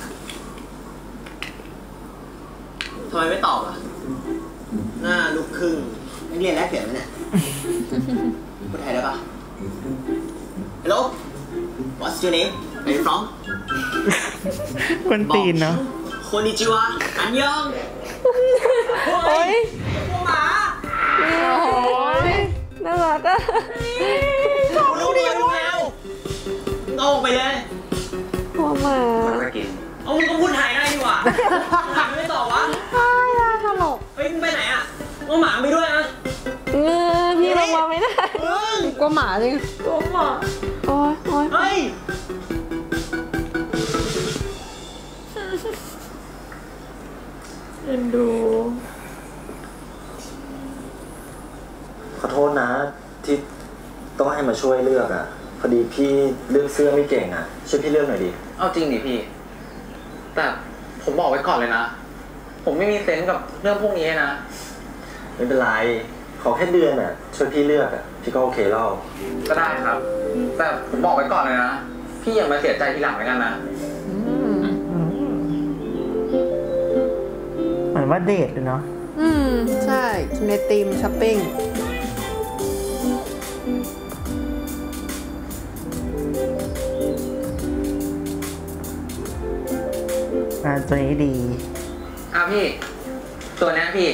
ทำไมไม่ตอบอ่ะ หน้าลูกครึ่งนักเรียนแลกเปลี่ยนไหมเนี่ยพูดไทยได้ปะ Hello What's your name Where you from กวนตีนเนาะโคนิจิวะอันยองโอ้ยหมาโอ้ยน่ารักอ่ะลูกเดียวลูกแมวเอาออกไปเลยหัวหมาเอามึงก็พูดไทยได้ดีกว่าถามไม่ตอบวะใช่อะตลกเฮ้ยมึงไปไหนอ่ะเอาหมาไปด้วยนะเออพี่ลงมาไม่ได้กลัวหมาจริงตัวหมาโอ้ยโอ้ยเฮ้ยเอ็นดูขอโทษนะที่ต้องให้มาช่วยเลือกอ่ะพอดีพี่เลือกเสื้อไม่เก่งอ่ะช่วยพี่เลือกหน่อยดิเอาจริงดิพี่ แต่ผมบอกไว้ก่อนเลยนะ ผมไม่มีเซนส์กับเรื่องพวกนี้นะไม่เป็นไรขอแค่เดือนอ่ะช่วยพี่เลือกอ่ะพี่ก็โอเคแล้วก็ได้ครับ แต่ผมบอกไว้ก่อนเลยนะพี่อย่ามาเสียใจทีหลังแล้วกันนะเหมือนว่าเดทเลยเนาะอืม ใช่ในทีมช้อปปิ้งอ่าตัวนี้ดีอ่ะพี่ ตัวนี้พี่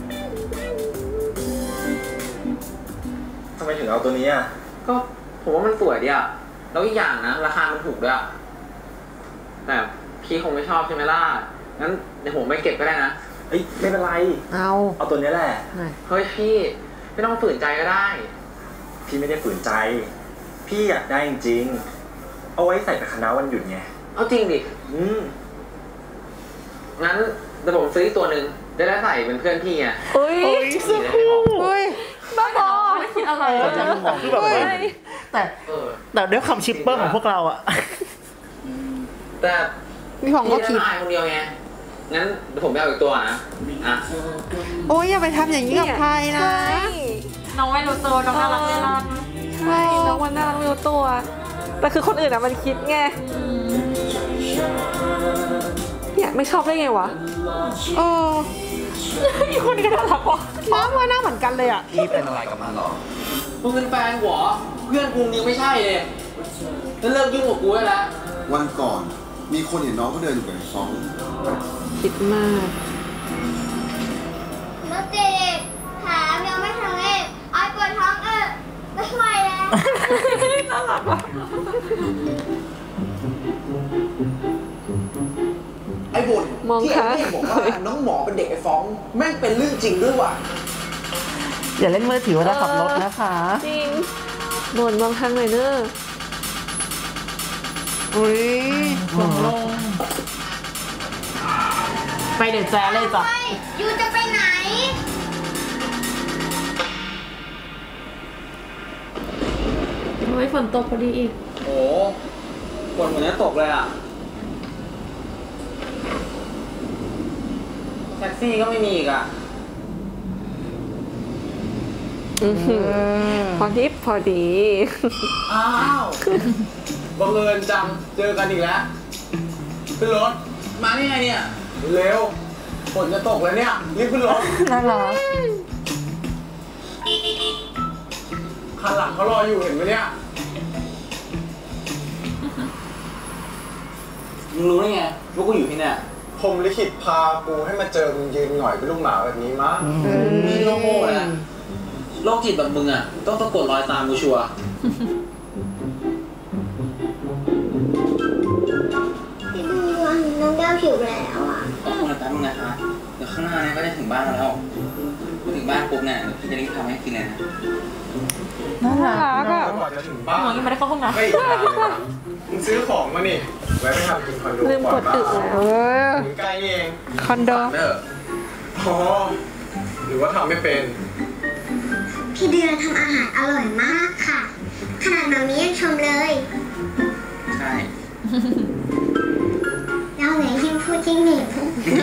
ทำไมถึงเอาตัวนี้อ่ะก็ผมว่ามันสวยดีอ่ะแล้วอีกอย่างนะราคามันถูกด้วยแต่พี่คงไม่ชอบใช่ไหมล่ะงั้นเดี๋ยวผมไปเก็บก็ได้นะเอ้ยไม่เป็นไรเอาเอาตัวนี้แหละเฮ้ยพี่ไม่ต้องฝืนใจก็ได้พี่ไม่ได้ฝืนใจพี่อยากได้จริงๆเอาไว้ใส่ไปคณะวันหยุดไงเอาจริงดิอืมงั้นเดี๋ยวผมซื้ออีกตัวหนึ่งจะได้ใส่เป็นเพื่อนพี่ไงอุ้ยเสื้อคู่อุ้ยบ้าบอไม่คิดอะไรเออจะมองคือแบบว่าแต่แต่ด้วยคำชิปเปอร์ของพวกเราอะแต่มีของก็คิดพี่ได้อายคนเดียวไงงั้นเดี๋ยวผมไปเอาอีกตัวนะอ่ะโอ้ยอย่าไปทำอย่างนี้กับใครนะน้องไม่รู้ตัวน้องน่ารักน่ารักใช่น้องมันน่ารักไม่รู้ตัว แต่คือคนอื่นอะมันคิดไงเนี่ยไม่ชอบได้ไงวะเอออีกคนนี้ก็น่ารักว่ะน้าว่าหน้าเหมือนกันเลยอะพี่เป็นอะไรกับมันหรอมึงเป็นแฟนหัวเพื่อนกูยังไม่ใช่เลยนั่นเลิกยุ่งกับกูได้แล้ววันก่อนมีคนเห็นน้องเขาเดินอยู่กับไอ้ฟองคิดมากรถติดแถมยังไม่ถึงเอกไอ้ปวดท้องเออไม่ไหวแล้วน่ารักว่ะไอ้บุญมองที่ค่ะไอ้เมฆบอกว่าน้องหมอเป็นเด็กไอ้ฟ้องแม่งเป็นเรื่องจริงด้วยว่ะอย่าเล่นมือถือเวลาขับรถนะคะจริงบ่นมองทางหน่อยเนอะอุ้ยลงลงไปเดี๋ยวแจ๊เลยจ้ะไปยูจะไปไหนเฮ้ยฝนตกพอดีอีกโอ้ฝนเหมือนจะตกเลยอ่ะแท็กซี่ก็ไม่มีอีกอ่ะพอดิบพอดีอ้าวบังเอิญจังเจอกันอีกแล้วขึ้นรถมาได้ไงเนี่ย เร็วฝนจะตกแล้วเนี่ยรีบขึ้นรถน่ารักคันหลังเขารออยู่เห็นไหมเนี่ยมึงรู้ได้ไงว่ากูอยู่ที่เนี่ยผมลิขิตพากูให้มาเจอมึงยืนหน่อยเป็นลูกหมาแบบนี้มั้งมึงก็โง่นะโรคจิตแบบมึงอ่ะต้องตะโกนรอยตามกูชัวร์พี่ดูน้องแก้วหิวแล้วอ่ะขอบคุณนะแป๊บนึงนะคะเดี๋ยวข้างหน้าเนี่ยก็จะถึงบ้านแล้วถึงบ้านปุ๊บเนี่ยพี่จะรีบทำให้กินเลยนะน่ารักน่ารักอะก่อนจะถึงบ้านน้องยังไม่ได้เข้าห้องน้ำไม่อีกนานเลยนะมึงซื้อของมานี่ไว้ไปทำกินคอนโดลืมกดอึแล้วเออถึงใกล้นี่เองคอนโดเนอะอ๋อหรือว่าทำไม่เป็นพี่เดือนทำอาหารอร่อยมากค่ะ ขนาดมามียังชมเลยใช่เราไหนยิ่งพูดยิ่งเหน็บ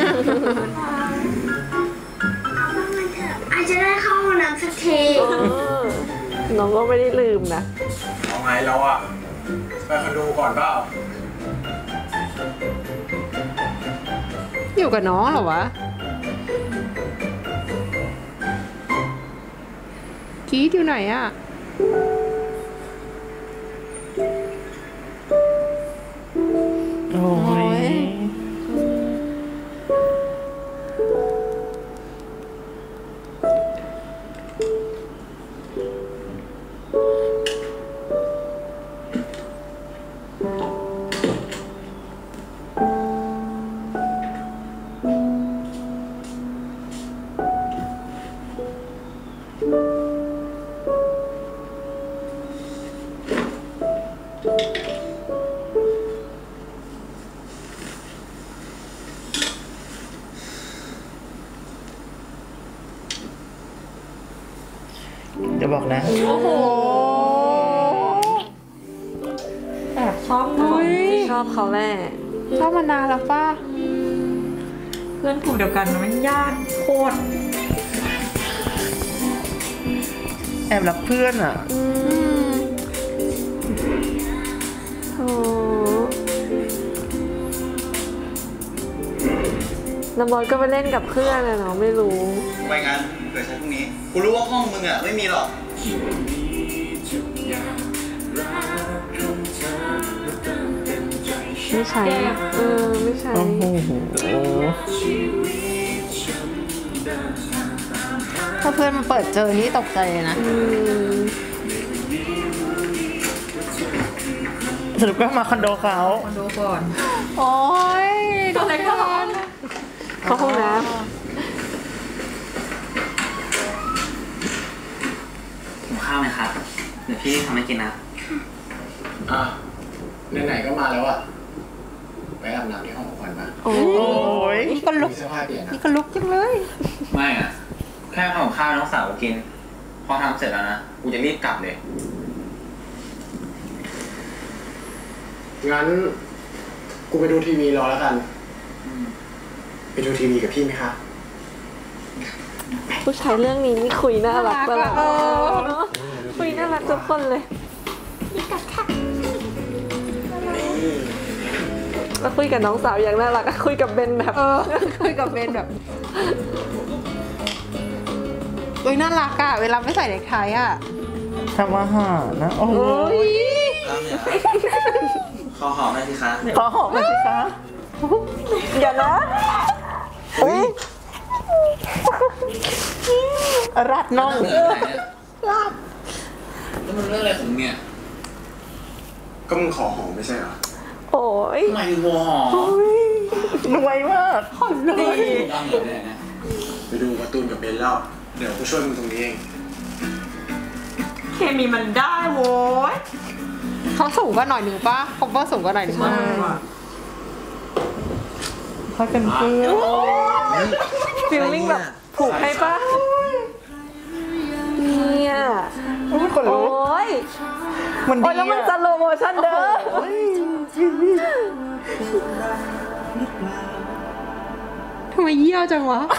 เอาบ้างมันเถอะอาจจะได้เข้าห้องน้ำสักทีน้องก็ไม่ได้ลืมนะเอาไงเราอะไปคอนโดก่อนเปล่าอยู่กับน้องเหรอวะกีดอยู่ไหนอะโอ้ยพอย่าบอกนะโอ้โหแอบชอบน้องชอบเขาแหละชอบมานานแล้วป่ะเพื่อนกลุ่มเดียวกันมันยากโคตรแอบรักเพื่อนอ่ะโอ้น้ำบอลก็ไปเล่นกับเพื่อนอะเนาะไม่รู้ไปงั้นเกิดใช้พรุ่งนี้กูรู้ว่าห้องมึงอ่ะไม่มีหรอกไม่ใช่เออไม่ใช่โอ้โหถ้าเพื่อนมาเปิดเจอนี่ตกใจเลยนะสรุปก็มาคอนโดเขาคอนโดก่อนโอ้ยดูอะไรก่อนเข้าห้องน้ำหิวข้าวไหมครับเดี๋ยวพี่ทำให้กินนะอ่ะไหนๆก็มาแล้วอ่ะไปอาบน้ำที่ห้องของขวัญมาโอ้ยนี่ก็ลุกนี่ก็ลุกจังเลยไม่อ่ะแค่ทำข้าวน้องสาวกินพอทำเสร็จแล้วนะกูจะรีบกลับเลยงั้นกูไปดูทีวีรอแล้วกันไปดูทีวีกับพี่ไหมคะผู้ชายเรื่องนี้นี่คุยน่ารักตลอดคุยน่ารักทุกคนเลยแล้วคุยกับน้องสาวอย่างน่ารักคุยกับเบนแบบคุยกับเบนแบบอุ้ยน่ารักอะเวลาไม่ใส่เน็กไทอะทำอาหารนะโอ้ยขอหอมหน่อยสิคะขอหอมหน่อยสิคะอย่านะอุ้ยรัดน้องรัดแล้วมันเรื่องอะไรของเนี่ยก็มึงขอหอมไม่ใช่เหรอโอ้ยทำไมหัวหอมรวยมากขอเลยไปดูการ์ตูนกับเบนแล้วเดี๋ยวกูช่วยมึงตรงนี้เองเคมีมันได้โว้ยเขาสูงกว่าหน่อยหนึ่งป่ะคอมเวอร์สูงกว่าหน่อยหนึ่งป่ะเขาเป็นเพื่อนฟีลลิ่งแบบผูกให้ป่ะเนี่ยโอ้ยมันดีแล้วมันสโลโมชั่นเด้อทำไมเยี่ยวจังวะ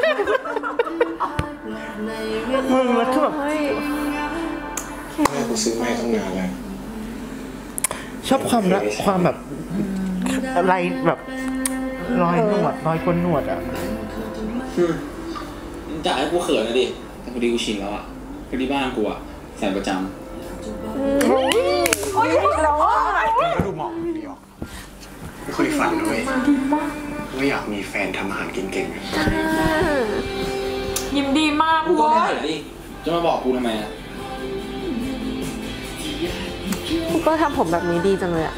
มึงแล้วคือแบบแม่กูซื้อแม่ต้องนานแล้วชอบความละความแบบอะไรแบบรอยหนวดรอยคนหนวดอ่ะจ่ายให้กูเขินนะดิแต่พอดีกูชินแล้วอ่ะพอดีบ้านกูอ่ะใส่ประจำโอ้ยแล้วอ่ะก็ดูเหมาะดีออกไม่เคยฝันเลยว่าอยากมีแฟนทำอาหารเก่งๆยิ้มดีมากกูก็ไม่เห็นดิจะมาบอกกูทำไมอ่ะกูก็ทำผมแบบนี้ดีจังเลยอ่ะ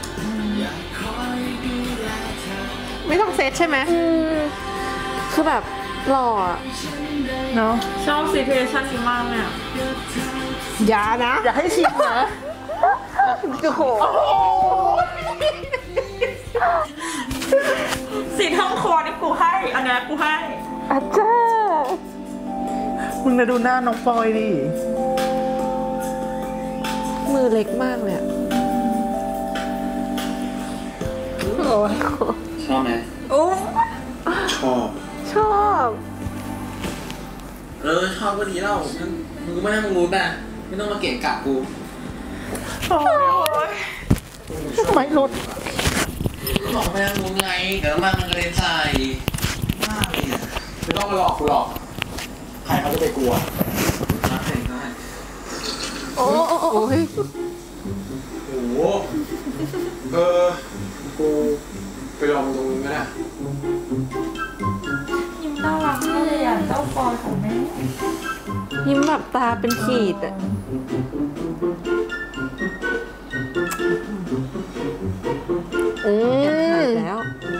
ไม่ต้องเซตใช่ไหมคือแบบหล่อเนาะชอบซีทูเอชั่นนี้มากเนี่ยอย่านะอย่าให้ชิมนะโอ้โหสีท้องคอนี่กูให้อันนี้กูให้อาจารย์มึงจะดูหน้าน้องปอยดิมือเล็กมากเลยชอบไหมโอ้ชอบชอบเออชอบก็ดีแล้วมึงก็ไม่ให้มึงรู้แต่ไม่ต้องมาเกะกะกูโอ้ยไม่หลุดบอกไม่ให้มึงไงเดี๋ยวมันกระเด็นใส่มากเลยไม่ต้องมาหลอกกูหรอกใครเขาจะไปกลัวโอ้โอ้โอ้ยโอ้โหเออกูไปลองตรงนี้ก็ได้ยิ้มน่ารักมากเลยอ่ะเจ้าปอยของแม่ยิ้มแบบตาเป็นขีดอ่ะอืมแล้ว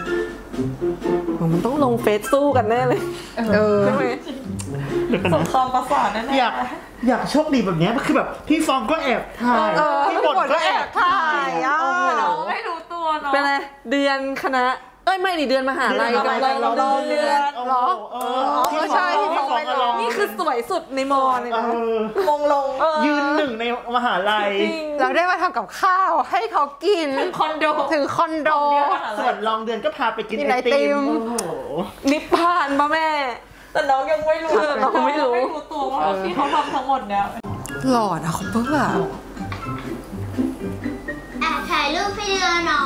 มันต้องลงเฟซสู้กันแน่เลยเออใช่ไหมสงครามประสาทแน่ๆอยากอยากโชคดีแบบนี้คือแบบพี่ฟองก็แอบถ่ายพี่บดก็แอบถ่ายอ่ะไม่รู้ตัวเนาะเป็นไรเดือนคณะเออ้ยไม่ดิเดือนมหาลัยกับเราเราเดือนเหรอเออใช่ที่เขาไปร้องนี่คือสวยสุดในมอเลยนะมงลงยืนหนึ่งในมหาลัยเราได้มาทำกับข้าวให้เขากินถึงคอนโดถึงคอนโดส่วนรองเดือนก็พาไปกินไอติมนิพพานป่ะแม่แต่น้องยังไม่รู้น้องไม่รู้ไม่รู้ตัวว่าที่เขาทำทั้งหมดเนี่ยหล่อนะคุณเปิ้ลอะแอบถ่ายรูปพี่เดือนหนอ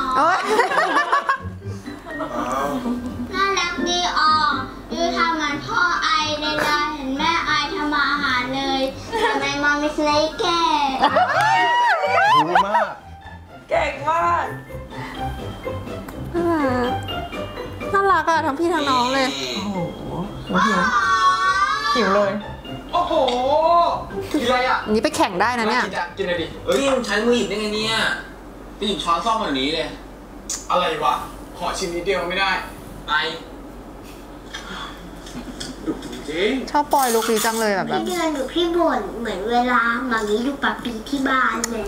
น่ารักดีอ่ะยูทำเหมือนพ่อไอในเวลาเห็นแม่ไอทำอาหารเลยทำไมมองไม่ใช่แก่รู้มากเก่งมากน่ารักอะทั้งพี่ทั้งน้องเลยโอ้โหหิวเลยโอ้โหกินอะไรอ่ะนี่ไปแข่งได้นะเนี่ยกินอะไรดิเอ้ยมึงใช้มือหยิบได้ไงเนี่ยไปหยิบช้อนซ่อมแบบนี้เลยอะไรวะขอชิ้นนิดเดียวไม่ได้ไอดุจริงชอบปล่อยลูกดีจังเลยแบบพี่เดือนหรือพี่บ่นเหมือนเวลามางี้ดูปาปีที่บ้านเลย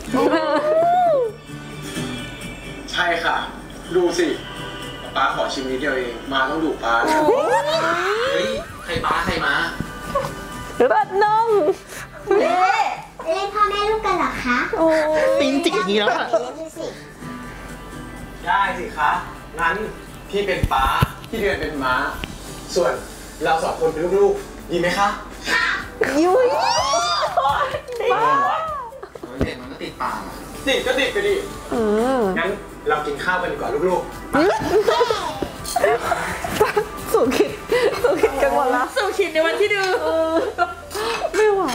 ใช่ค่ะดูสิป้าขอชิ้นนิดเดียวเองมาต้องดุป้าเฮ้ยใครป้าใครมารัดน้องเล่เล่นพ่อแม่ลูกกันเหรอคะโอ้ปีนจิกอย่างนี้แล้วอะได้สิคะงั้นพี่เป็นป้าพี่เดือนเป็นม้าส่วนเราสองคนเป็นลูกๆดีไหมคะยุ้ยป้าเด็กมันก็ติดปากติดก็ติดไปดิงั้นเรากินข้าวกันดีกว่าลูกๆสู่คิดสู่คิดกันหมดละสู่คิดในวันที่ดื้อไม่ไหว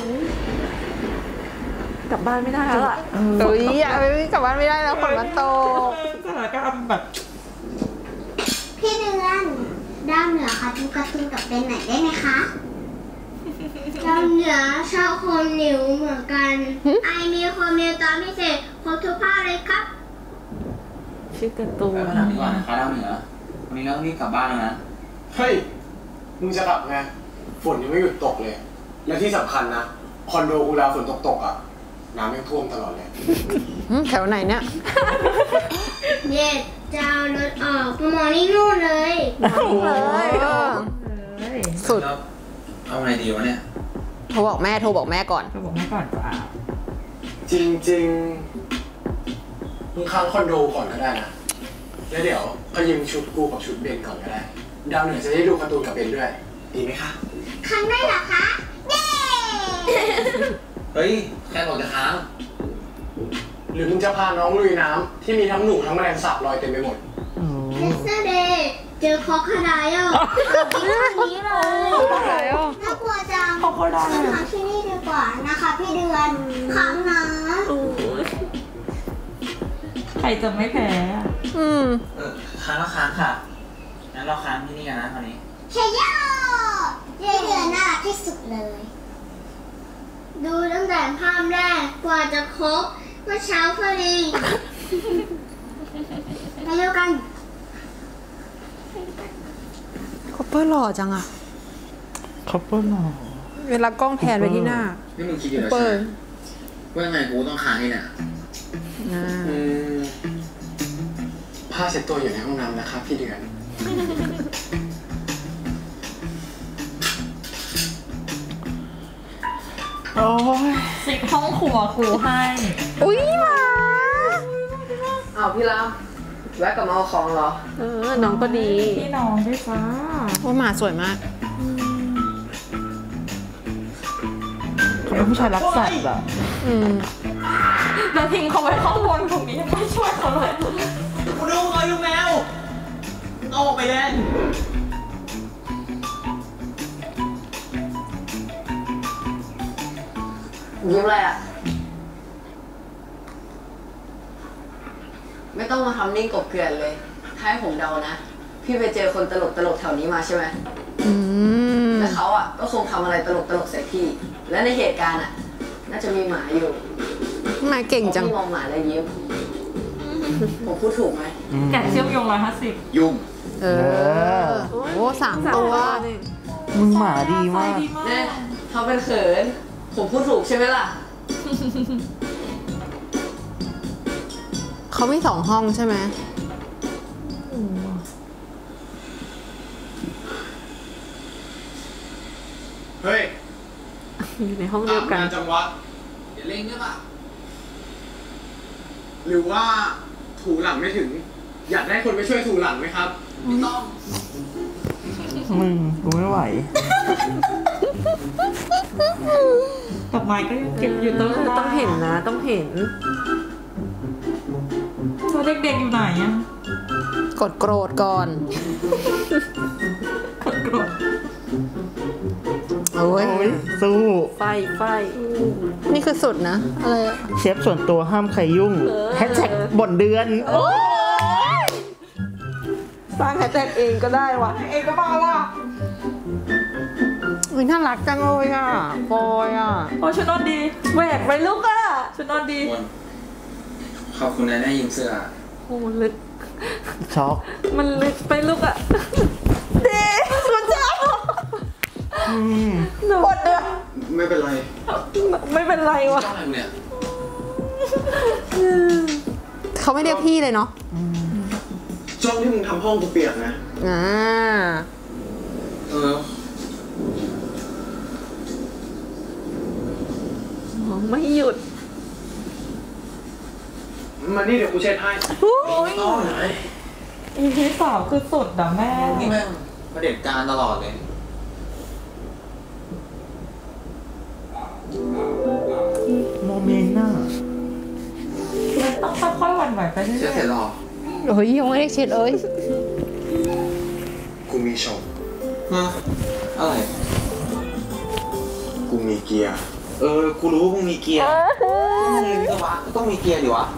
กลับบ้านไม่ได้แล้วล่ะเฮ้ยอย่าไปกลับบ้านไม่ได้แล้วฝนมันตกสถานการณ์แบบพี่เดือนดาวเหนือค่ะดูการ์ตูนกับเป็นไหนได้ไหมคะดาวเหนือชอบคนหนิวเหมือนกันไอมีคนมีตอนพิเศษครบทุกภาคเลยครับชื่อการ์ตูนขนาดนี้ก่อนนะคะดาวเหนือวันนี้เราต้องรีบกลับบ้านแล้วนะเฮ้ยมึงจะกลับไงฝนยังไม่หยุดตกเลยและที่สำคัญนะคอนโดกูดาวฝนตกตกอ่ะน้ำยังท่วมตลอดเลยแถวไหนเนี่ยเย็ดจะเอารถออกมอนี่นู่นเลยเลยสุดเอาไงดีวะเนี่ยโทรบอกแม่โทรบอกแม่ก่อนโทรบอกแม่ก่อนจ้าจริงๆมึงค้างคอนโดก่อนก็ได้นะแล้วเดี๋ยวก็ยืมชุดกูกับชุดเบนก่อนก็ได้ดาวเหนือจะได้ดูการ์ตูนกับเบนด้วยดีไหมคะค้างได้เหรอคะเย้เฮ้ยแค่บอกจะค้างหรือมึงจะพาน้องลุยน้ำที่มีทั้งหนูทั้งแมลงสาบลอยเต็มไปหมดเฮสเตอร์เดย์เจอคอคาไดอ่ะแบบนี้เลยน่ากลัวจังฉันหาที่นี่ดีกว่านะคะพี่เดือนค้างนะใครจะไม่แพ้อืมเออค้างแล้วค้างค่ะงั้นเราค้างที่นี่กันนะตอนนี้เฮียพี่เดือนน่ารักที่สุดเลยดูตั้งแต่ภาพแรกกว่าจะครบเมื่อเช้าพอดีไปเร็วกันคอปเปอร์หล่อจังอะคอปเปอร์หล่อเวลากล้องแพนไปที่หน้านี่มึงคิดอยู่แล้วใช่ไหมว่าไงกูต้องค้างนี่เนี่ยผ้าเช็ดตัวอยู่ในห้องน้ำนะครับพี่เดือนโอ้ยสิบห้องครัวกูให้อุ้ยมาอ้าวพี่ลำแวะกับมาเอาของเหรอเออน้องก็ดีพี่น้องด้วยฟ้าว่าหมาสวยมากเขาเป็นผู้ชายรักสัตว์อ่ะอืมแล้วทิ้งเขาไว้ข้างบนตรงนี้ยังไม่ช่วยเขาเลยกูดูไอ้ลูกแมวเอาออกไปเล่นยิ้มอะไรอ่ะไม่ต้องมาทำนิ่งกบเกลื่อนเลยถ้าให้ผมเดานะพี่ไปเจอคนตลกตลกแถวนี้มาใช่ไหมแล้วเขาอ่ะก็คงทำอะไรตลกตลกใส่พี่และในเหตุการณ์อ่ะน่าจะมีหมาอยู่หมาเก่งจังพี่มองหมาแล้วยิ้มผมพูดถูกไหมแกะเชื่อมโยงร้อยห้าสิบยุ่งเออโอ้สามตัวมึงหมาดีมากเนี่ยเขาเป็นเขินผมพูดถูกใช่ไหมล่ะเขามีสองห้องใช่ไหมเฮ้ยอยู่ในห้องเดียวกันจังหวะอย่าเล่นได้ป่ะหรือว่าถูหลังไม่ถึง อยากได้คนไปช่วยถูหลังไหมครับไม่ต้องมึงกูไม่ไหวดอกไม้ก็ยังเก็บอยู่ต้นต้องเห็นนะต้องเห็นตัวเด็กๆอยู่ไหนอ่ะกดโกรธก่อนกดกรดโอ้ยสู้ไฟไฟนี่คือสุดนะ อะไรอะเชฟส่วนตัวห้ามใครยุ่งแฮชแท็กบ่นเดือนสร้างแฮชแท็กเองก็ได้ว่ะเองก็บ้าว่ะอุ้ยน่ารักจังเลยอ่ะปอยอ่ะโอ้ชุดนอนดีแหวกไปลูกอ่ะชุดนอนดีขอบคุณนายได้ยิงเสื้อโอ้ลึกช็อกมันลึกไปลูกอ่ะเด็กมันจะหมดเลยไม่เป็นไรไม่เป็นไรวะจ้องอะไรเนี่ยเขาไม่เรียกพี่เลยเนาะจ้องที่มึงทำห้องกูเปียกนะอ่าเออไม่หยุดมานี่เดี๋ยวกูเช็ดให้โอ้ยต้องไหนอีพีสาวคือสุดอะแม่นี่แม่งประเด็จการตลอดเลยโมเมนต์น่ะต้องค่อยๆหวั่นไหวไปเรื่เช็ดอยเสร็จหรอโอ้ยยังไม่ได้เช็ดเอ้ยกูมีชมฮะอะไรกูมีเกียร์เออ กูรู้ว่ามึงมีเกียร์มึงมีวิศวะก็ต้องมีเกียร์ดิวะ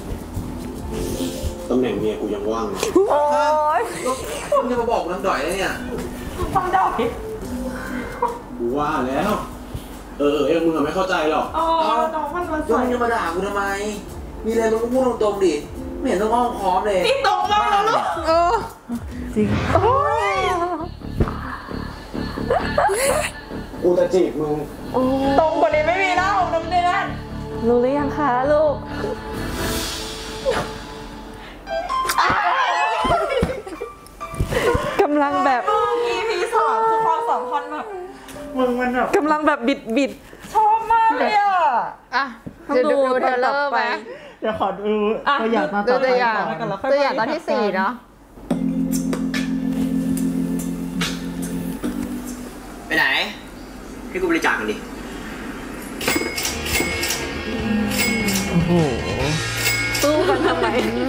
ตำแหน่งเมียกูยังว่างโอ้ยมึงจะมาบอกกูน้ำด่อยได้เนี่ยๆต้องดอกอีกกูว่าแล้ว เออเออเอ็งมึงอะไม่เข้าใจหรอกอ๋อน้องมันมันสแล้ววยมึงจะมาด่ากูทำไม มีอะไรมึงก็พูดตรงๆดิ ไม่เห็นต้องอ้อมค้อมเลยนี่ตรงมากแล้วลูกเออจริงกูจะจีบมึงตรงกว่านี้ไม่มีแล้วน้ำเดือนรู้หรือยังคะลูก กำลังแบบอีพีสามคือความสัมพันธ์แบบมึงมันแบบกำลังแบบบิดบิดชอบมากเลยอ่ะอ่ะเดี๋ยวดูเทรลเลอร์ไหมเดี๋ยวขอดูตัวอย่างตอนดูต่อไปตัวอย่างก่อนตัวอย่างตอนที่สี่เนาะไปไหน ให้กูบริจาคกันดิโอ้โหสู้กันทำไม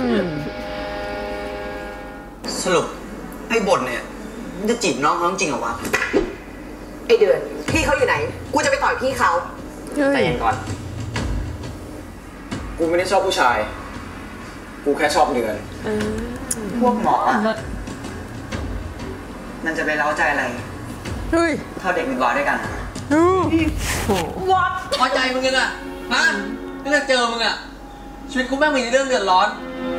สรุปไอ้บทเนี่ยมันจะจีบน้องน้องจริงเหรอวะไอเดือน พี่เขาอยู่ไหน กูจะไปต่อยพี่เขาใจเย็นก่อน กูไม่ได้ชอบผู้ชาย กูแค่ชอบเดือน พวกหมออะมันจะไปเล้าใจอะไรเฮ้ยเท่าเด็กมีบอลด้วยกันวัดพอใจมึงยังอ่ะ ฮะตั้งแต่เจอมึงอ่ะ ชีวิตกูแม่งมีเรื่องเดือดร้อน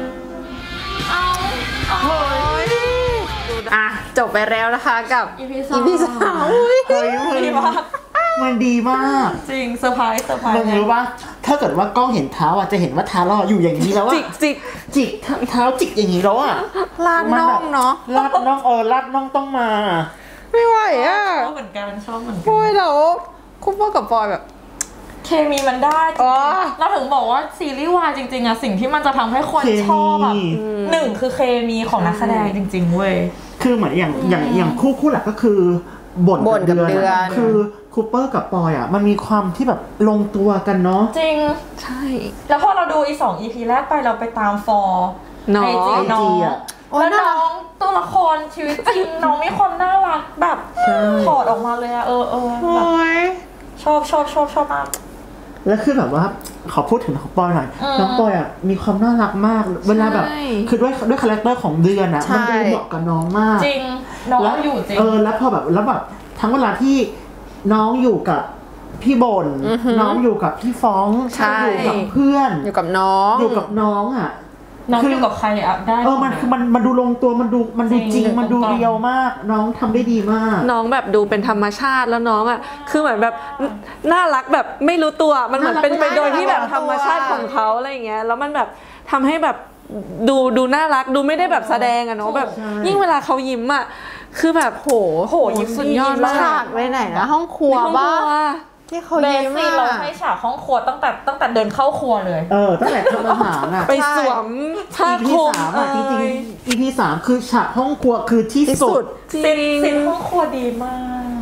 อ่ะ จบไปแล้วนะคะกับอีพีอีพีสามเฮ้ยมึงดีมากมันดีมากจริงเซอร์ไพรส์เซอร์ไพรส์มึงรู้ว่าถ้าเกิดว่ากล้องเห็นเท้าอ่ะจะเห็นว่าเท้าเราอยู่อย่างนี้แล้วอ่ะจิกจิกจิกเท้าจิกอย่างนี้แล้วอ่ะลาดน่องเนาะลาดน่องเออลาดน่องต้องมาไม่ไหวอ่ะชอบเหมือนกันชอบเหมือนกัโอ้ยแล้วคุณพ่อกับปอยแบบเคมีมันได้จริงๆเราถึงบอกว่าซีรีส์วายจริงๆอะสิ่งที่มันจะทำให้คนเคมีชอบแบบหนึ่งคือเคมีของนักแสดงจริงๆเว้ยคือเหมือนอย่างอย่างอย่างคู่คู่หลักก็คือบ่นบ่นกับเดือนะคือคูเปอร์กับปอยอ่ะมันมีความที่แบบลงตัวกันเนาะจริงใช่แล้วพอเราดูอีสองอีพีแรกไปเราไปตามฟอร์น้องไอจีน้องแล้วน้องตัวละครชีวิตจริงน้องมีความน่ารักแบบถอดออกมาเลยอะเออเออแบบชอบชอบชอบชอบมากแล้วคือแบบว่าขอพูดถึงของปอยหน่อยอืมน้องปอยอ่ะมีความน่ารักมากเวลาแบบใช่คือด้วยด้วยคาแรคเตอร์ของเดือนอ่ะใช่มันดูเหมาะกับน้องมากจริงน้องแล้วอยู่จริงเออแล้วพอแบบแล้วแบบทั้งเวลาที่น้องอยู่กับพี่บนอือหือน้องอยู่กับพี่ฟ้องใช่อยู่กับเพื่อนอยู่กับน้องอยู่กับน้องอ่ะน้องอยู่กับใครอะได้เออมันคือมันมันดูลงตัวมันดูมันดูจริงมันดูเรียวมาก น้องทำได้ดีมากน้องแบบดูเป็นธรรมชาติแล้วน้องอ่ะคือเหมือนแบบน่ารักแบบไม่รู้ตัวมันเหมือนเป็นไปโดยที่แบบธรรมชาติของเขาอะไรอย่างเงี้ยแล้วมันแบบทำให้แบบดูดูน่ารักดูไม่ได้แบบแสดงอะเนาะแบบยิ่งเวลาเขายิ้มอะคือแบบโหโหยิ้มสุดยอดมากฉากไปไหนนะห้องครัวบ้าที่เขาเบยิ้มสิกเราให้ฉากห้องครัวตั้งแต่ตั้งแต่เดินเข้าครัวเลยเออตั้งแต่ทำอาหารอ่ะไปสวมผ้าอีคพีลุมสามอ่ะจริงๆ อีพีสามคือฉากห้องครัวคือที่สุดสินสินห้องครัวดีมาก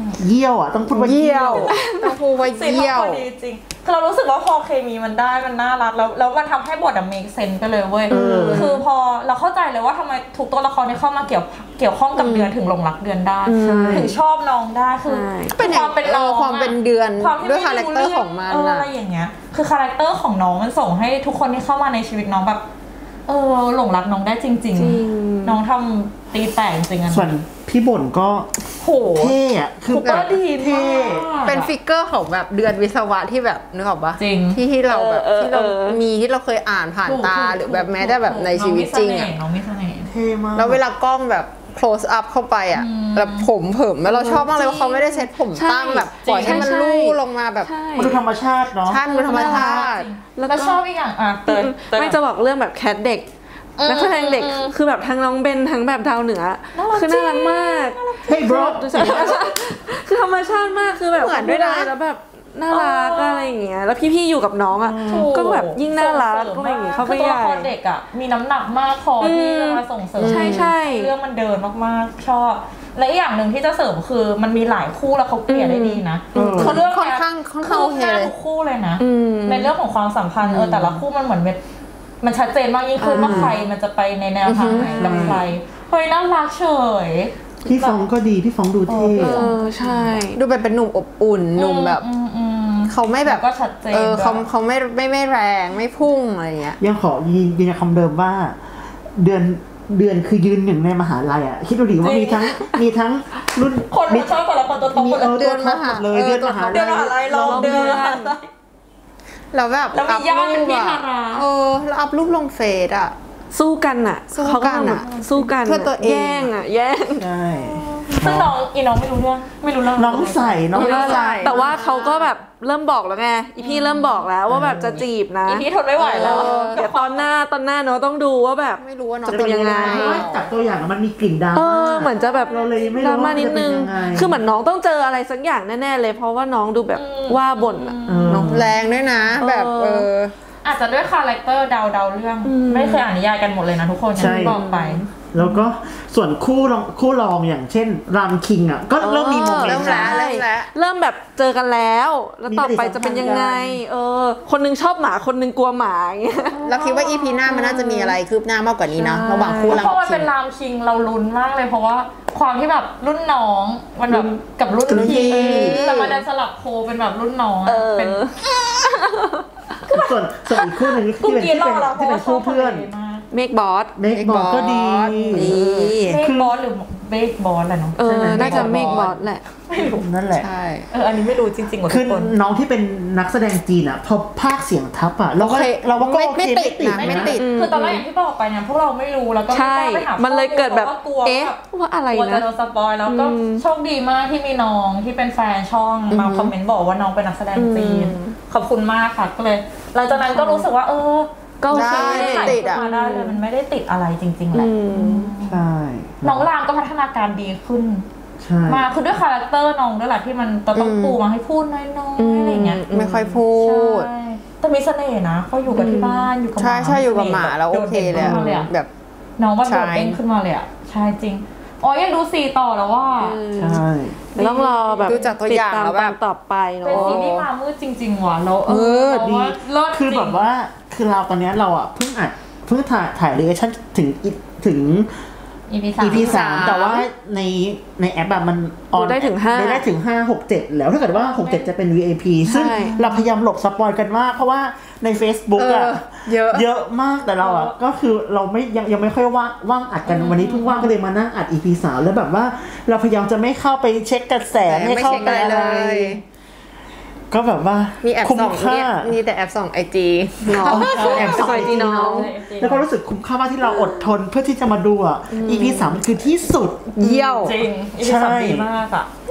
เยี่ยวอ่ะต้องพูดว่าเยี่ยวต้องพูดว่าสินห้องเยี่ยคว รัวดีจริงคือเรารู้สึกว่าพอเคมีมันได้มันน่ารักแล้วแล้วมันทำให้บทอะ make sense ไปเลยเว้ยคือพอเราเข้าใจเลยว่าทำไมทุกตัวละครที่เข้ามาเกี่ยวเกี่ยวข้องกับเดือนถึงหลงรักเดือนได้ถึงชอบน้องได้คือเป็นความเป็นน้องความเป็นเดือนความที่ด้วยคาแรคเตอร์ของมันเอออะอะไรอย่างเงี้ยคือคาแรคเตอร์ของน้องมันส่งให้ทุกคนที่เข้ามาในชีวิตน้องแบบเออหลงรักน้องได้จริงๆน้องทำตีแตกจริงๆอะส่วนพี่บ่นก็โหเท่อะคือแบบเท่เป็นฟิกเกอร์ของแบบเดือนวิศวะที่แบบนึกออกปะจริงที่ที่เราแบบเออที่เราเออมีที่เราเคยอ่านผ่านตาหรือแบบแม้แต่แบบในชีวิตจริงอะน้องมีเสน่ห์เท่มากแล้วเวลากล้องแบบ close up เข้าไปอ่ะแบบผมเผิมแล้วเราชอบมากเลยว่าเขาไม่ได้เซ็ตผมตั้งแบบปล่อยให้มันลู่ลงมาแบบมันดูธรรมชาติเนาะชาติมันธรรมชาติแล้วก็ชอบอีกอย่างอ่ะเติร์นไม่จะบอกเรื่องแบบแคทเด็กนักแสดงเด็กคือแบบทั้งน้องเบนทั้งแบบดาวเหนือคือน่ารักมากเฮ้ยบรอคือธรรมชาติมากคือแบบเหมือนด้วยนะแล้วแบบน่ารักอะไรอย่างเงี้ยแล้วพี่ๆอยู่กับน้องอ่ะก็แบบยิ่งน่ารักอะไรอย่างเงี้ยเขาไปตัวใหละญ่ครเด็กอ่ะมีน้ำหนักมากพอที่จะมาส่งเสริมใช่ใช่เรื่องมันเดินมากๆชอบและอีกอย่างหนึ่งที่จะเสริมคือมันมีหลายคู่แล้วเขาเกลี่ยได้ดีนะเขาเรื่องค่อนข้างค่อนข้างโอเคหน้าเลยทุกคู่เลยนะในเรื่องของความสัมพันธ์เออแต่ละคู่มันเหมือนมันชัดเจนมากยิ่งขึ้นว่าใครมันจะไปในแนวทางไหนกับใครเฮ้ยน่ารักเฉยพี่ฟองก็ดีพี่ฟองดูเท่เออใช่ดูแบบเป็นหนุ่มอบอุ่นหนุ่มแบบเขาไม่แบบก็ชัดเจนเออเขาเขาไม่ไม่ไม่แรงไม่พุ่งอะไรเงี้ยยังขอยืนยืนยันคำเดิมว่า เดือนเดือนคือยืนหนึ่งในมหาลัยอ่ะคิดดูดิว่ามีทั้งมีทั้งรุ่นคนมันชอบแต่ละคนตัวโตมีหมดเออเลยตัวท็อปหมดเลยเดือนมหาเดือนมหาลัยลองเดือนแล้วแบบแล้วมีญาติเป็นพี่ฮาราเออแล้วอัพรูปลงเฟซอ่ะสู้กันอ่ะสู้กันอะสู้กันเพื่อตัวเองแย่งอ่ะแย่งใช่ซึ่งน้องอีน้องไม่รู้เรื่องไม่รู้เรื่องน้องใส่น้องใส่แต่ว่าเขาก็แบบเริ่มบอกแล้วไงอีพี่เริ่มบอกแล้วว่าแบบจะจีบนะอีพี่ทนไม่ไหวแล้วเออเดี๋ยวตอนหน้าตอนหน้าเนาะต้องดูว่าแบบไม่รู้ว่าน้องจะเป็นยังไงเพราะว่าจากตัวอย่างมันมีกลิ่นดราเอม่าอเหมือนจะแบบเราเลยไม่ดรู้ราม่าว่านิดนึงจะเป็นยังไงคือเหมือนน้องต้องเจออะไรสักอย่างแน่ๆเลยเพราะว่าน้องดูแบบว่าบ่นอะเออน้องแรงด้วยนะแบบเอออาจจะด้วยคาแรคเตอร์เดาเดาเรื่องไม่เคยอ่านนิยายกันหมดเลยนะทุกคนอย่างที่บอกไปแล้วก็ส่วนคู่รองคู่รองอย่างเช่นรามคิงอ่ะก็เริ่มมีโมเมนเริ่ต์มแล้วนะเริ่มแล้วเริ่มแบบเจอกันแล้ว แล้วต่อไปจะเป็นยังไง เออ คนนึงชอบหมาคนนึงกลัวหมาอย่างเงี้ยเราคิดว่าอีพีหน้ามันน่าจะมีอะไรคืบหน้ามากกว่านี้นะระหว่างคู่เพเราราะมันเป็นรามคิงเราลุ้นมากเลยเพราะว่าความที่แบบรุ่นน้องมันแบบกับรุ่นพี่แต่มันดันสลับโคเป็นแบบรุ่นน้องเป็นส่วนส่วนอีกคู่หนึงที่เป็นที่เป็นที่เป็นคู่เพื่อนเมกบอสเมกบอลก็ดีเมกบอสหรือเบกบอสแหละเนาะเออน่าจะเมกบอสแหละไม่รู้นั่นแหละใช่เอออันนี้ไม่รู้จริงๆว่าคืทุอกคนน้องที่เป็นนักแสดงจีนอ่ะพอภาคเสียงทับอ่ะเราก็โอเคเราก็ไม่โอเคไม่ติดนะไม่ติดคือตอนแรกอย่างที่บอกไปเนี่ยพวกเราไม่รู้แล้วก็ไม่ใช่กล้าไปหามันเลยเกิดแบบกลัวเอ๊ะ ว่าอะไรกลัวจะนะโดนสปอยแล้วก็โชคดีมากที่มีน้องที่เป็นแฟนช่องมาคอมเมนต์บอกว่าน้องเป็นนักแสดงจีนขอบคุณมากค่ะก็เลยหลังจากนั้นก็รู้สึกว่าเออก็โอเคได้ใส่ติดอะมาได้เลยมันไม่ได้ติดอะไรจริงๆแหละใช่น้องรามก็พัฒนาการดีขึ้นใช่มาคือด้วยคาแรคเตอร์น้องด้วยแหละที่มันต้องปูมาให้พูดน้อยๆอะไรเงี้ยไม่ค่อยพูดใช่แต่มีเสน่ห์นะเขาอยู่กับที่บ้านอยู่กับหมาใช่ใช่อยู่กับหมาแล้วโอเคเลยอะโดดด่นขึ้นมาอะแบบน้องมันใช่โดดเด้งขึ้นมาเลยอ่ะใช่จริงอ๋อยังดูซีต่อแล้วว่าใช่ต้องรอแบบดูจากตัวอย่างติดตามแล้วแบบตอนต่อไปเนาะเป็นซีรีส์มามืดจริงๆว่ะแล้วเอมือดเราว่าเลิศคือแบบว่าคือเราตอนเนี้ยเราอ่ะเพิ่งอัดเพิ่งถ่ายถ่ายเรีแอคชั่นถึงอีถึงอีพีสามอี พี สามแต่ว่าในในแอปแบบมันออนดูได้ถึงห้าดูได้ถึงห้า หก เจ็ดแล้วถ้าเกิดว่าหก เจ็ดจะเป็น วี ไอ พี ซึ่งใช่เราพยายามหลบสปอยกันมากเพราะว่าใน Facebook อ่ะเออเยอะเยอะมากแต่เราอ่ะก็คือเราไม่ยังยังไม่ค่อยว่างว่างอัดกันวันนี้เพิ่งว่างก็เลยมานั่งอัด อี พี สามแล้วแบบว่าเราพยายามจะไม่เข้าไปเช็คกระแสแต่ไม่ไม่เข้าเช็คไปอะไรอะเลไรยก็แบบว่ามีแอบคุ้มส่องค่ามีมีแต่แอบส่องไอจีน้องแอบส่องใส่จีน้องแล้วก็รู้สึกคุ้มค่ามากที่เราอดทนเพื่อที่จะมาดูอ่ะ อี พี สามคือที่สุดเยี่ยวจริงอีพีสามดีมากอ่ะ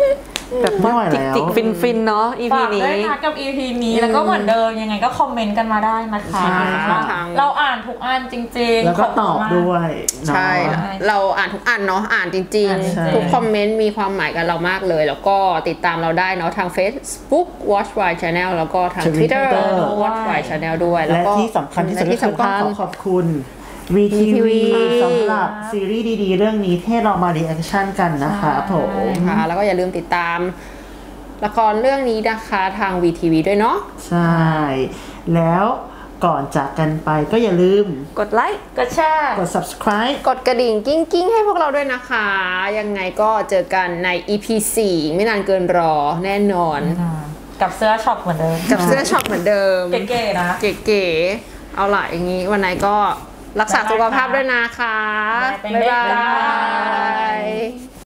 แบบว่าจิกๆฟินๆเนาะ อี พีฝากนี้ด้วยนะกับ อี พี นี้แล้วก็เหมือนเดิมยังไงก็คอมเมนต์กันมาได้นะคะใช่ค่ะเราอ่านทุกอันจริงๆแล้วก็ตอบขคุณมากด้วยเนาะใช่เราอ่านทุกอันเนาะอ่านจริงใช่ๆ ทุกคอมเมนต์มีความหมายกับเรามากเลย แล้วก็ติดตามเราได้เนาะทาง Facebook Watch Why Channel แล้วก็ทาง Twitter Watch Why Channel ด้วยแล้วและก็ที่สำคัญที่สุดและก็ที่คือสำต้องคัญขอขอบคุณ วี ทีวี ที วีสำหรับซีรีส์ดีๆ เรื่องนี้ที่เรามารีแอคชั่นกันนะคะผมค่ะแล้วก็อย่าลืมติดตามละครเรื่องนี้นะคะทาง วี ที วี ด้วยเนาะใช่ แล้วก่อนจากกันไปก็อย่าลืมกดไลค์กดแชร์กด subscribe กดกระดิ่งกิ้งกิ้งให้พวกเราด้วยนะคะ ยังไงก็เจอกันใน อี พี สี่ ไม่นานเกินรอแน่นอนกับเสื้อช็อปเหมือนเดิมกับเสื้อช็อปเหมือนเดิมเก๋ๆนะเก๋ๆเอาล่ะอย่างนี้วันไหนก็รักษาสุขภาพด้วยนะคะบ๊ายบายบ๊ายบาย